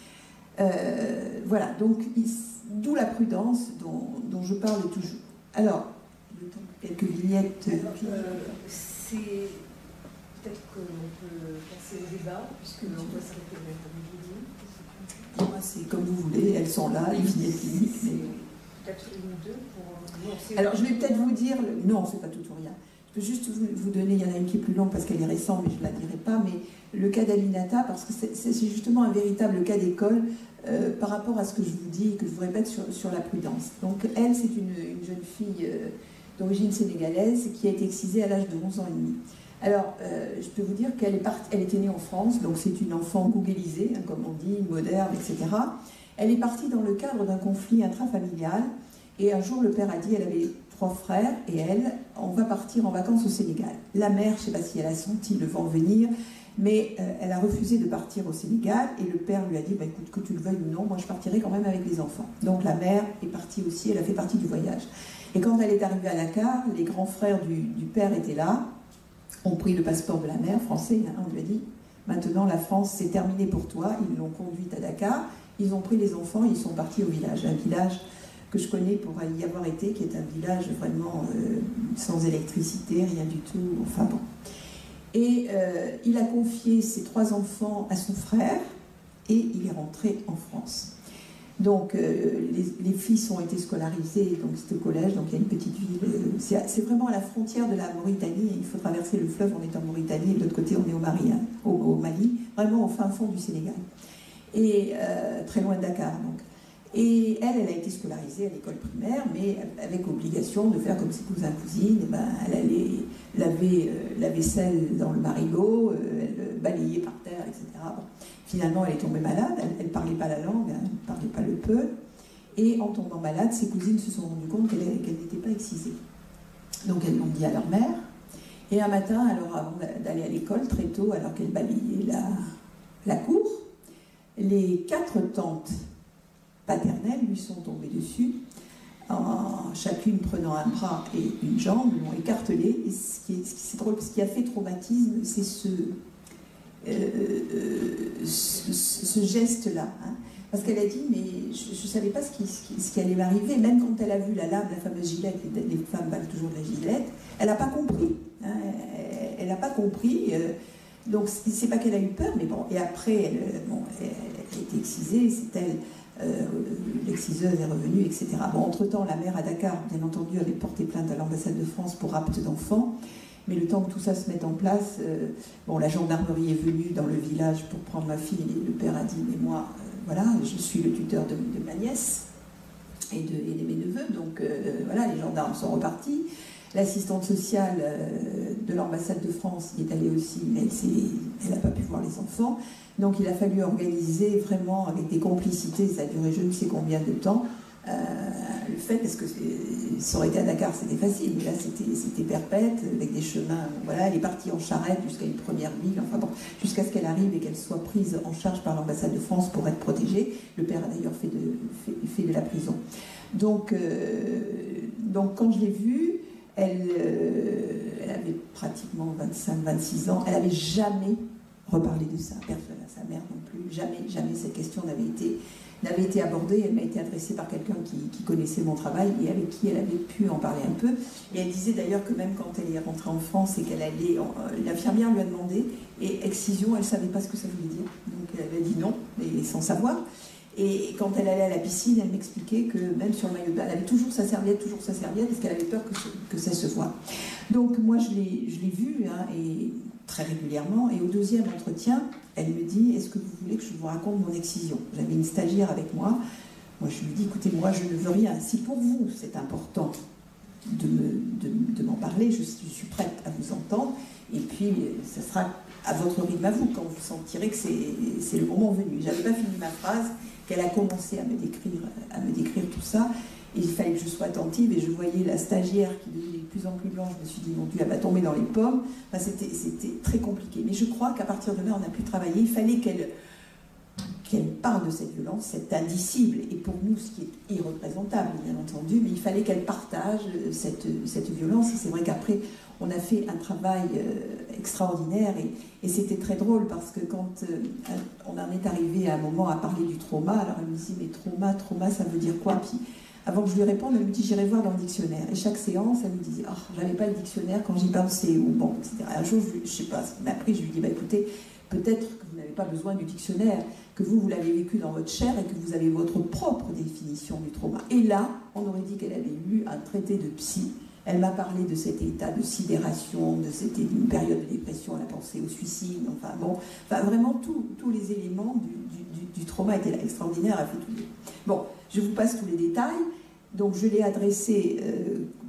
Euh, voilà, donc d'où la prudence dont, dont je parle toujours. Alors, quelques vignettes. Alors, euh, c'est... Peut-être qu'on peut passer au débat, puisque on doit s'arrêter comme vous c'est comme vous voulez, elles sont là, les vignettes cliniques. Mais... Peut-être une ou deux pour... Alors, je vais peut-être vous dire... Non, c'est pas tout ou rien. Je peux juste vous, vous donner, il y en a une qui est plus longue parce qu'elle est récente, mais je ne la dirai pas, mais le cas d'Aminata, parce que c'est justement un véritable cas d'école euh, par rapport à ce que je vous dis et que je vous répète sur, sur la prudence. Donc, elle, c'est une, une jeune fille euh, d'origine sénégalaise qui a été excisée à l'âge de onze ans et demi. Alors, euh, je peux vous dire qu'elle est partie, elle était née en France, donc c'est une enfant googlisée, hein, comme on dit, moderne, et cetera. Elle est partie dans le cadre d'un conflit intrafamilial, et un jour le père a dit, elle avait trois frères, et elle, on va partir en vacances au Sénégal. La mère, je ne sais pas si elle a senti le vent venir, mais euh, elle a refusé de partir au Sénégal, et le père lui a dit, bah, écoute, que tu le veuilles ou non, moi je partirai quand même avec les enfants. Donc la mère est partie aussi, elle a fait partie du voyage. Et quand elle est arrivée à Dakar, les grands frères du, du père étaient là, ont pris le passeport de la mère, français, hein, on lui a dit, maintenant la France c'est terminé pour toi, ils l'ont conduite à Dakar, ils ont pris les enfants, ils sont partis au village, un village que je connais pour y avoir été, qui est un village vraiment euh, sans électricité, rien du tout, enfin bon. Et euh, il a confié ses trois enfants à son frère, et il est rentré en France. Donc, euh, les, les fils ont été scolarisés, donc c'était au collège, donc il y a une petite ville. Euh, c'est vraiment à la frontière de la Mauritanie. Il faut traverser le fleuve, on est en Mauritanie, et de l'autre côté, on est au Mali, hein, au, au Mali, vraiment au fin fond du Sénégal. Et euh, très loin de Dakar, donc. Et elle, elle a été scolarisée à l'école primaire, mais avec obligation de faire comme ses cousins cousines. Ben, elle allait laver euh, la vaisselle dans le marigot, euh, elle balayait par terre, et cetera. Bon. Finalement, elle est tombée malade, elle ne parlait pas la langue, elle ne parlait pas le peu. Et en tombant malade, ses cousines se sont rendues compte qu'elle qu'elle n'était pas excisée. Donc elles l'ont dit à leur mère. Et un matin, alors avant d'aller à l'école, très tôt, alors qu'elle balayait la, la cour, les quatre tantes paternelles lui sont tombées dessus, en chacune prenant un bras et une jambe, l'ont écartelée. Et ce qui est, ce qui est drôle, ce qui a fait traumatisme, c'est ce... Euh, ce, ce geste-là, hein. Parce qu'elle a dit, mais je ne savais pas ce qui, ce, qui, ce qui allait m'arriver, même quand elle a vu la lame, la fameuse gilette, les, les femmes parlent toujours de la gilette, elle n'a pas compris, hein, elle n'a pas compris, euh, donc c'est pas qu'elle a eu peur, mais bon, et après, elle, bon, elle, elle a été excisée, c'est elle, euh, l'exciseuse est revenue, et cetera. Bon, entre-temps, la mère à Dakar, bien entendu, avait porté plainte à l'ambassade de France pour rapt d'enfants. Mais le temps que tout ça se mette en place, euh, bon, la gendarmerie est venue dans le village pour prendre ma fille, et le père a dit, mais moi, euh, voilà, je suis le tuteur de, de ma nièce et de, et de mes neveux, donc euh, voilà, les gendarmes sont repartis. L'assistante sociale euh, de l'ambassade de France y est allée aussi, mais elle n'a pas pu voir les enfants. Donc il a fallu organiser vraiment avec des complicités, ça a duré je ne sais combien de temps, Euh, le fait, parce que ça aurait été à Dakar, c'était facile, mais là c'était perpète, avec des chemins, voilà, elle est partie en charrette jusqu'à une première ville, enfin bon, jusqu'à ce qu'elle arrive et qu'elle soit prise en charge par l'ambassade de France pour être protégée. Le père a d'ailleurs fait de, fait, fait de la prison. Donc, euh, donc quand je l'ai vue, elle, euh, elle avait pratiquement vingt-cinq vingt-six ans, elle n'avait jamais reparlé de ça, personne, à sa mère non plus, jamais, jamais cette question n'avait été... n'avait été abordée, elle m'a été adressée par quelqu'un qui, qui connaissait mon travail et avec qui elle avait pu en parler un peu. Et elle disait d'ailleurs que même quand elle est rentrée en France et qu'elle allait... Euh, l'infirmière lui a demandé, et excision, elle ne savait pas ce que ça voulait dire. Donc elle a dit non, mais sans savoir. Et quand elle allait à la piscine, elle m'expliquait que même sur le maillot de bain, elle avait toujours sa serviette, toujours sa serviette, parce qu'elle avait peur que, que ça se voie. Donc moi, je l'ai vue, hein, et très régulièrement, et au deuxième entretien, elle me dit, est-ce que vous voulez que je vous raconte mon excision? J'avais une stagiaire avec moi. Moi, je lui dis, écoutez, moi, je ne veux rien. Si pour vous, c'est important de m'en de, de parler, je, je suis prête à vous entendre. Et puis, ce sera à votre rythme à vous, quand vous sentirez que c'est le moment venu. Je n'avais pas fini ma phrase, qu'elle a commencé à me décrire, à me décrire tout ça. Et il fallait que je sois attentive, et je voyais la stagiaire qui devenait de plus en plus blanche. Je me suis dit, mon Dieu, elle va tomber dans les pommes. Enfin, c'était très compliqué. Mais je crois qu'à partir de là, on a pu travailler. Il fallait qu'elle qu'elle parle de cette violence, c'est indicible, et pour nous, ce qui est irreprésentable, bien entendu, mais il fallait qu'elle partage cette, cette violence. Et c'est vrai qu'après, on a fait un travail euh, extraordinaire, et, et c'était très drôle, parce que quand euh, on en est arrivé à un moment à parler du trauma, alors elle me dit, mais trauma, trauma, ça veut dire quoi? Puis, avant que je lui réponde, elle me dit, j'irai voir dans le dictionnaire. Et chaque séance, elle me disait, oh, j'avais pas le dictionnaire quand j'y pensais, ou bon, et cetera. Un jour, je, je sais pas ce qu'on a appris, je lui dis, bah écoutez, peut-être que vous n'avez pas besoin du dictionnaire, que vous, vous l'avez vécu dans votre chair et que vous avez votre propre définition du trauma. Et là, on aurait dit qu'elle avait lu un traité de psy. Elle m'a parlé de cet état de sidération, de cette une période de dépression, elle a pensé au suicide, enfin bon, enfin vraiment tous les éléments du, du, du trauma étaient là, extraordinaire, elle a fait tout. Bon, je vous passe tous les détails. Donc je l'ai adressé euh,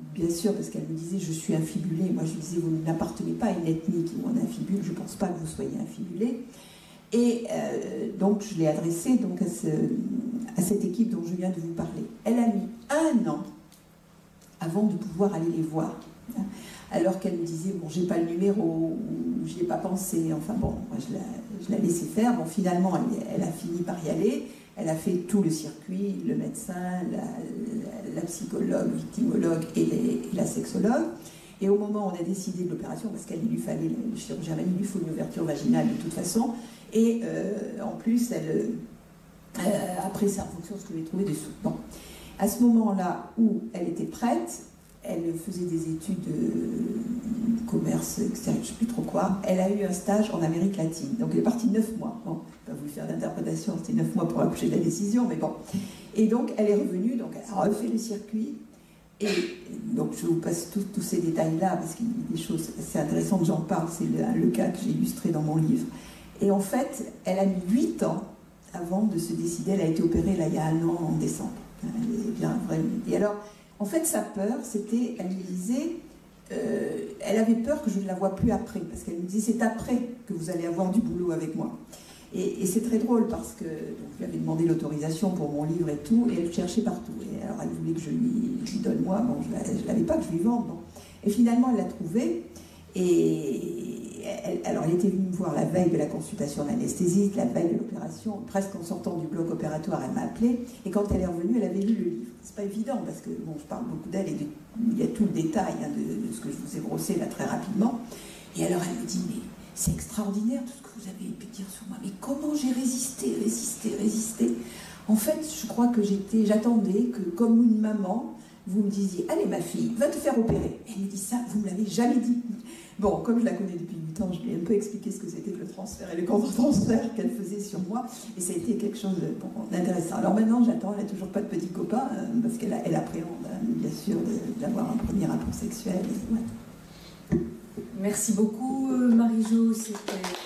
bien sûr, parce qu'elle me disait, je suis infibulée. Moi, je lui disais, vous n'appartenez pas à une ethnie qui m'en infibule, je ne pense pas que vous soyez infibulée. Et euh, donc, je l'ai adressée donc, à, ce, à cette équipe dont je viens de vous parler. Elle a mis un an avant de pouvoir aller les voir. Alors qu'elle me disait, bon, j'ai pas le numéro, ou j'y ai pas pensé, enfin bon, moi je la, je la laissais faire. Bon, finalement, elle, elle a fini par y aller. Elle a fait tout le circuit, le médecin, la, la, la psychologue, victimologue et, les, et la sexologue. Et au moment où on a décidé de l'opération, parce qu'il lui fallait, le chirurgien m'a dit, il lui faut une ouverture vaginale de toute façon, et euh, en plus, elle, euh, après, c'est en fonction de ce que je vais trouver des sous. Bon. À ce moment-là où elle était prête, elle faisait des études de commerce extérieur, je ne sais plus trop quoi. Elle a eu un stage en Amérique latine. Donc elle est partie neuf mois. Bon, je ne vais pas vous faire l'interprétation, c'était neuf mois pour accoucher de la décision, mais bon. Et donc elle est revenue, donc elle a refait le circuit. Et donc je vous passe tous, tous ces détails-là, parce qu'il y a des choses assez intéressantes, j'en parle, c'est le, le cas que j'ai illustré dans mon livre. Et en fait, elle a mis huit ans avant de se décider. Elle a été opérée là il y a un an, en décembre. Elle est bien vraie. Et alors, en fait, sa peur, c'était, elle me disait, euh, elle avait peur que je ne la voie plus après, parce qu'elle me disait, c'est après que vous allez avoir du boulot avec moi. Et, et c'est très drôle, parce que donc, je lui avais demandé l'autorisation pour mon livre et tout, et elle cherchait partout. Et alors, elle voulait que je lui, je lui donne moi, bon, je ne l'avais pas, que je lui vende. Bon. Et finalement, elle l'a trouvé, et elle, alors, elle était venue me voir la veille de la consultation d'anesthésiste, la veille de l'opération, presque en sortant du bloc opératoire, elle m'a appelé, et quand elle est revenue, elle avait lu le livre. C'est pas évident, parce que bon, je parle beaucoup d'elle, et de, il y a tout le détail hein, de, de ce que je vous ai brossé là très rapidement. Et alors elle me dit, mais c'est extraordinaire tout ce que vous avez pu dire sur moi, mais comment j'ai résisté, résisté, résisté. En fait, je crois que j'étais, j'attendais que, comme une maman, vous me disiez, allez ma fille, va te faire opérer. Et elle me dit ça, vous me l'avez jamais dit. Bon, comme je la connais depuis huit ans, je lui ai un peu expliqué ce que c'était que le transfert et le contre-transfert qu'elle faisait sur moi, et ça a été quelque chose d'intéressant. Alors maintenant, j'attends, elle n'a toujours pas de petit copain, euh, parce qu'elle elle appréhende, hein, bien sûr, d'avoir un premier rapport sexuel. Et, ouais. Merci beaucoup, Marie-Jo. C'était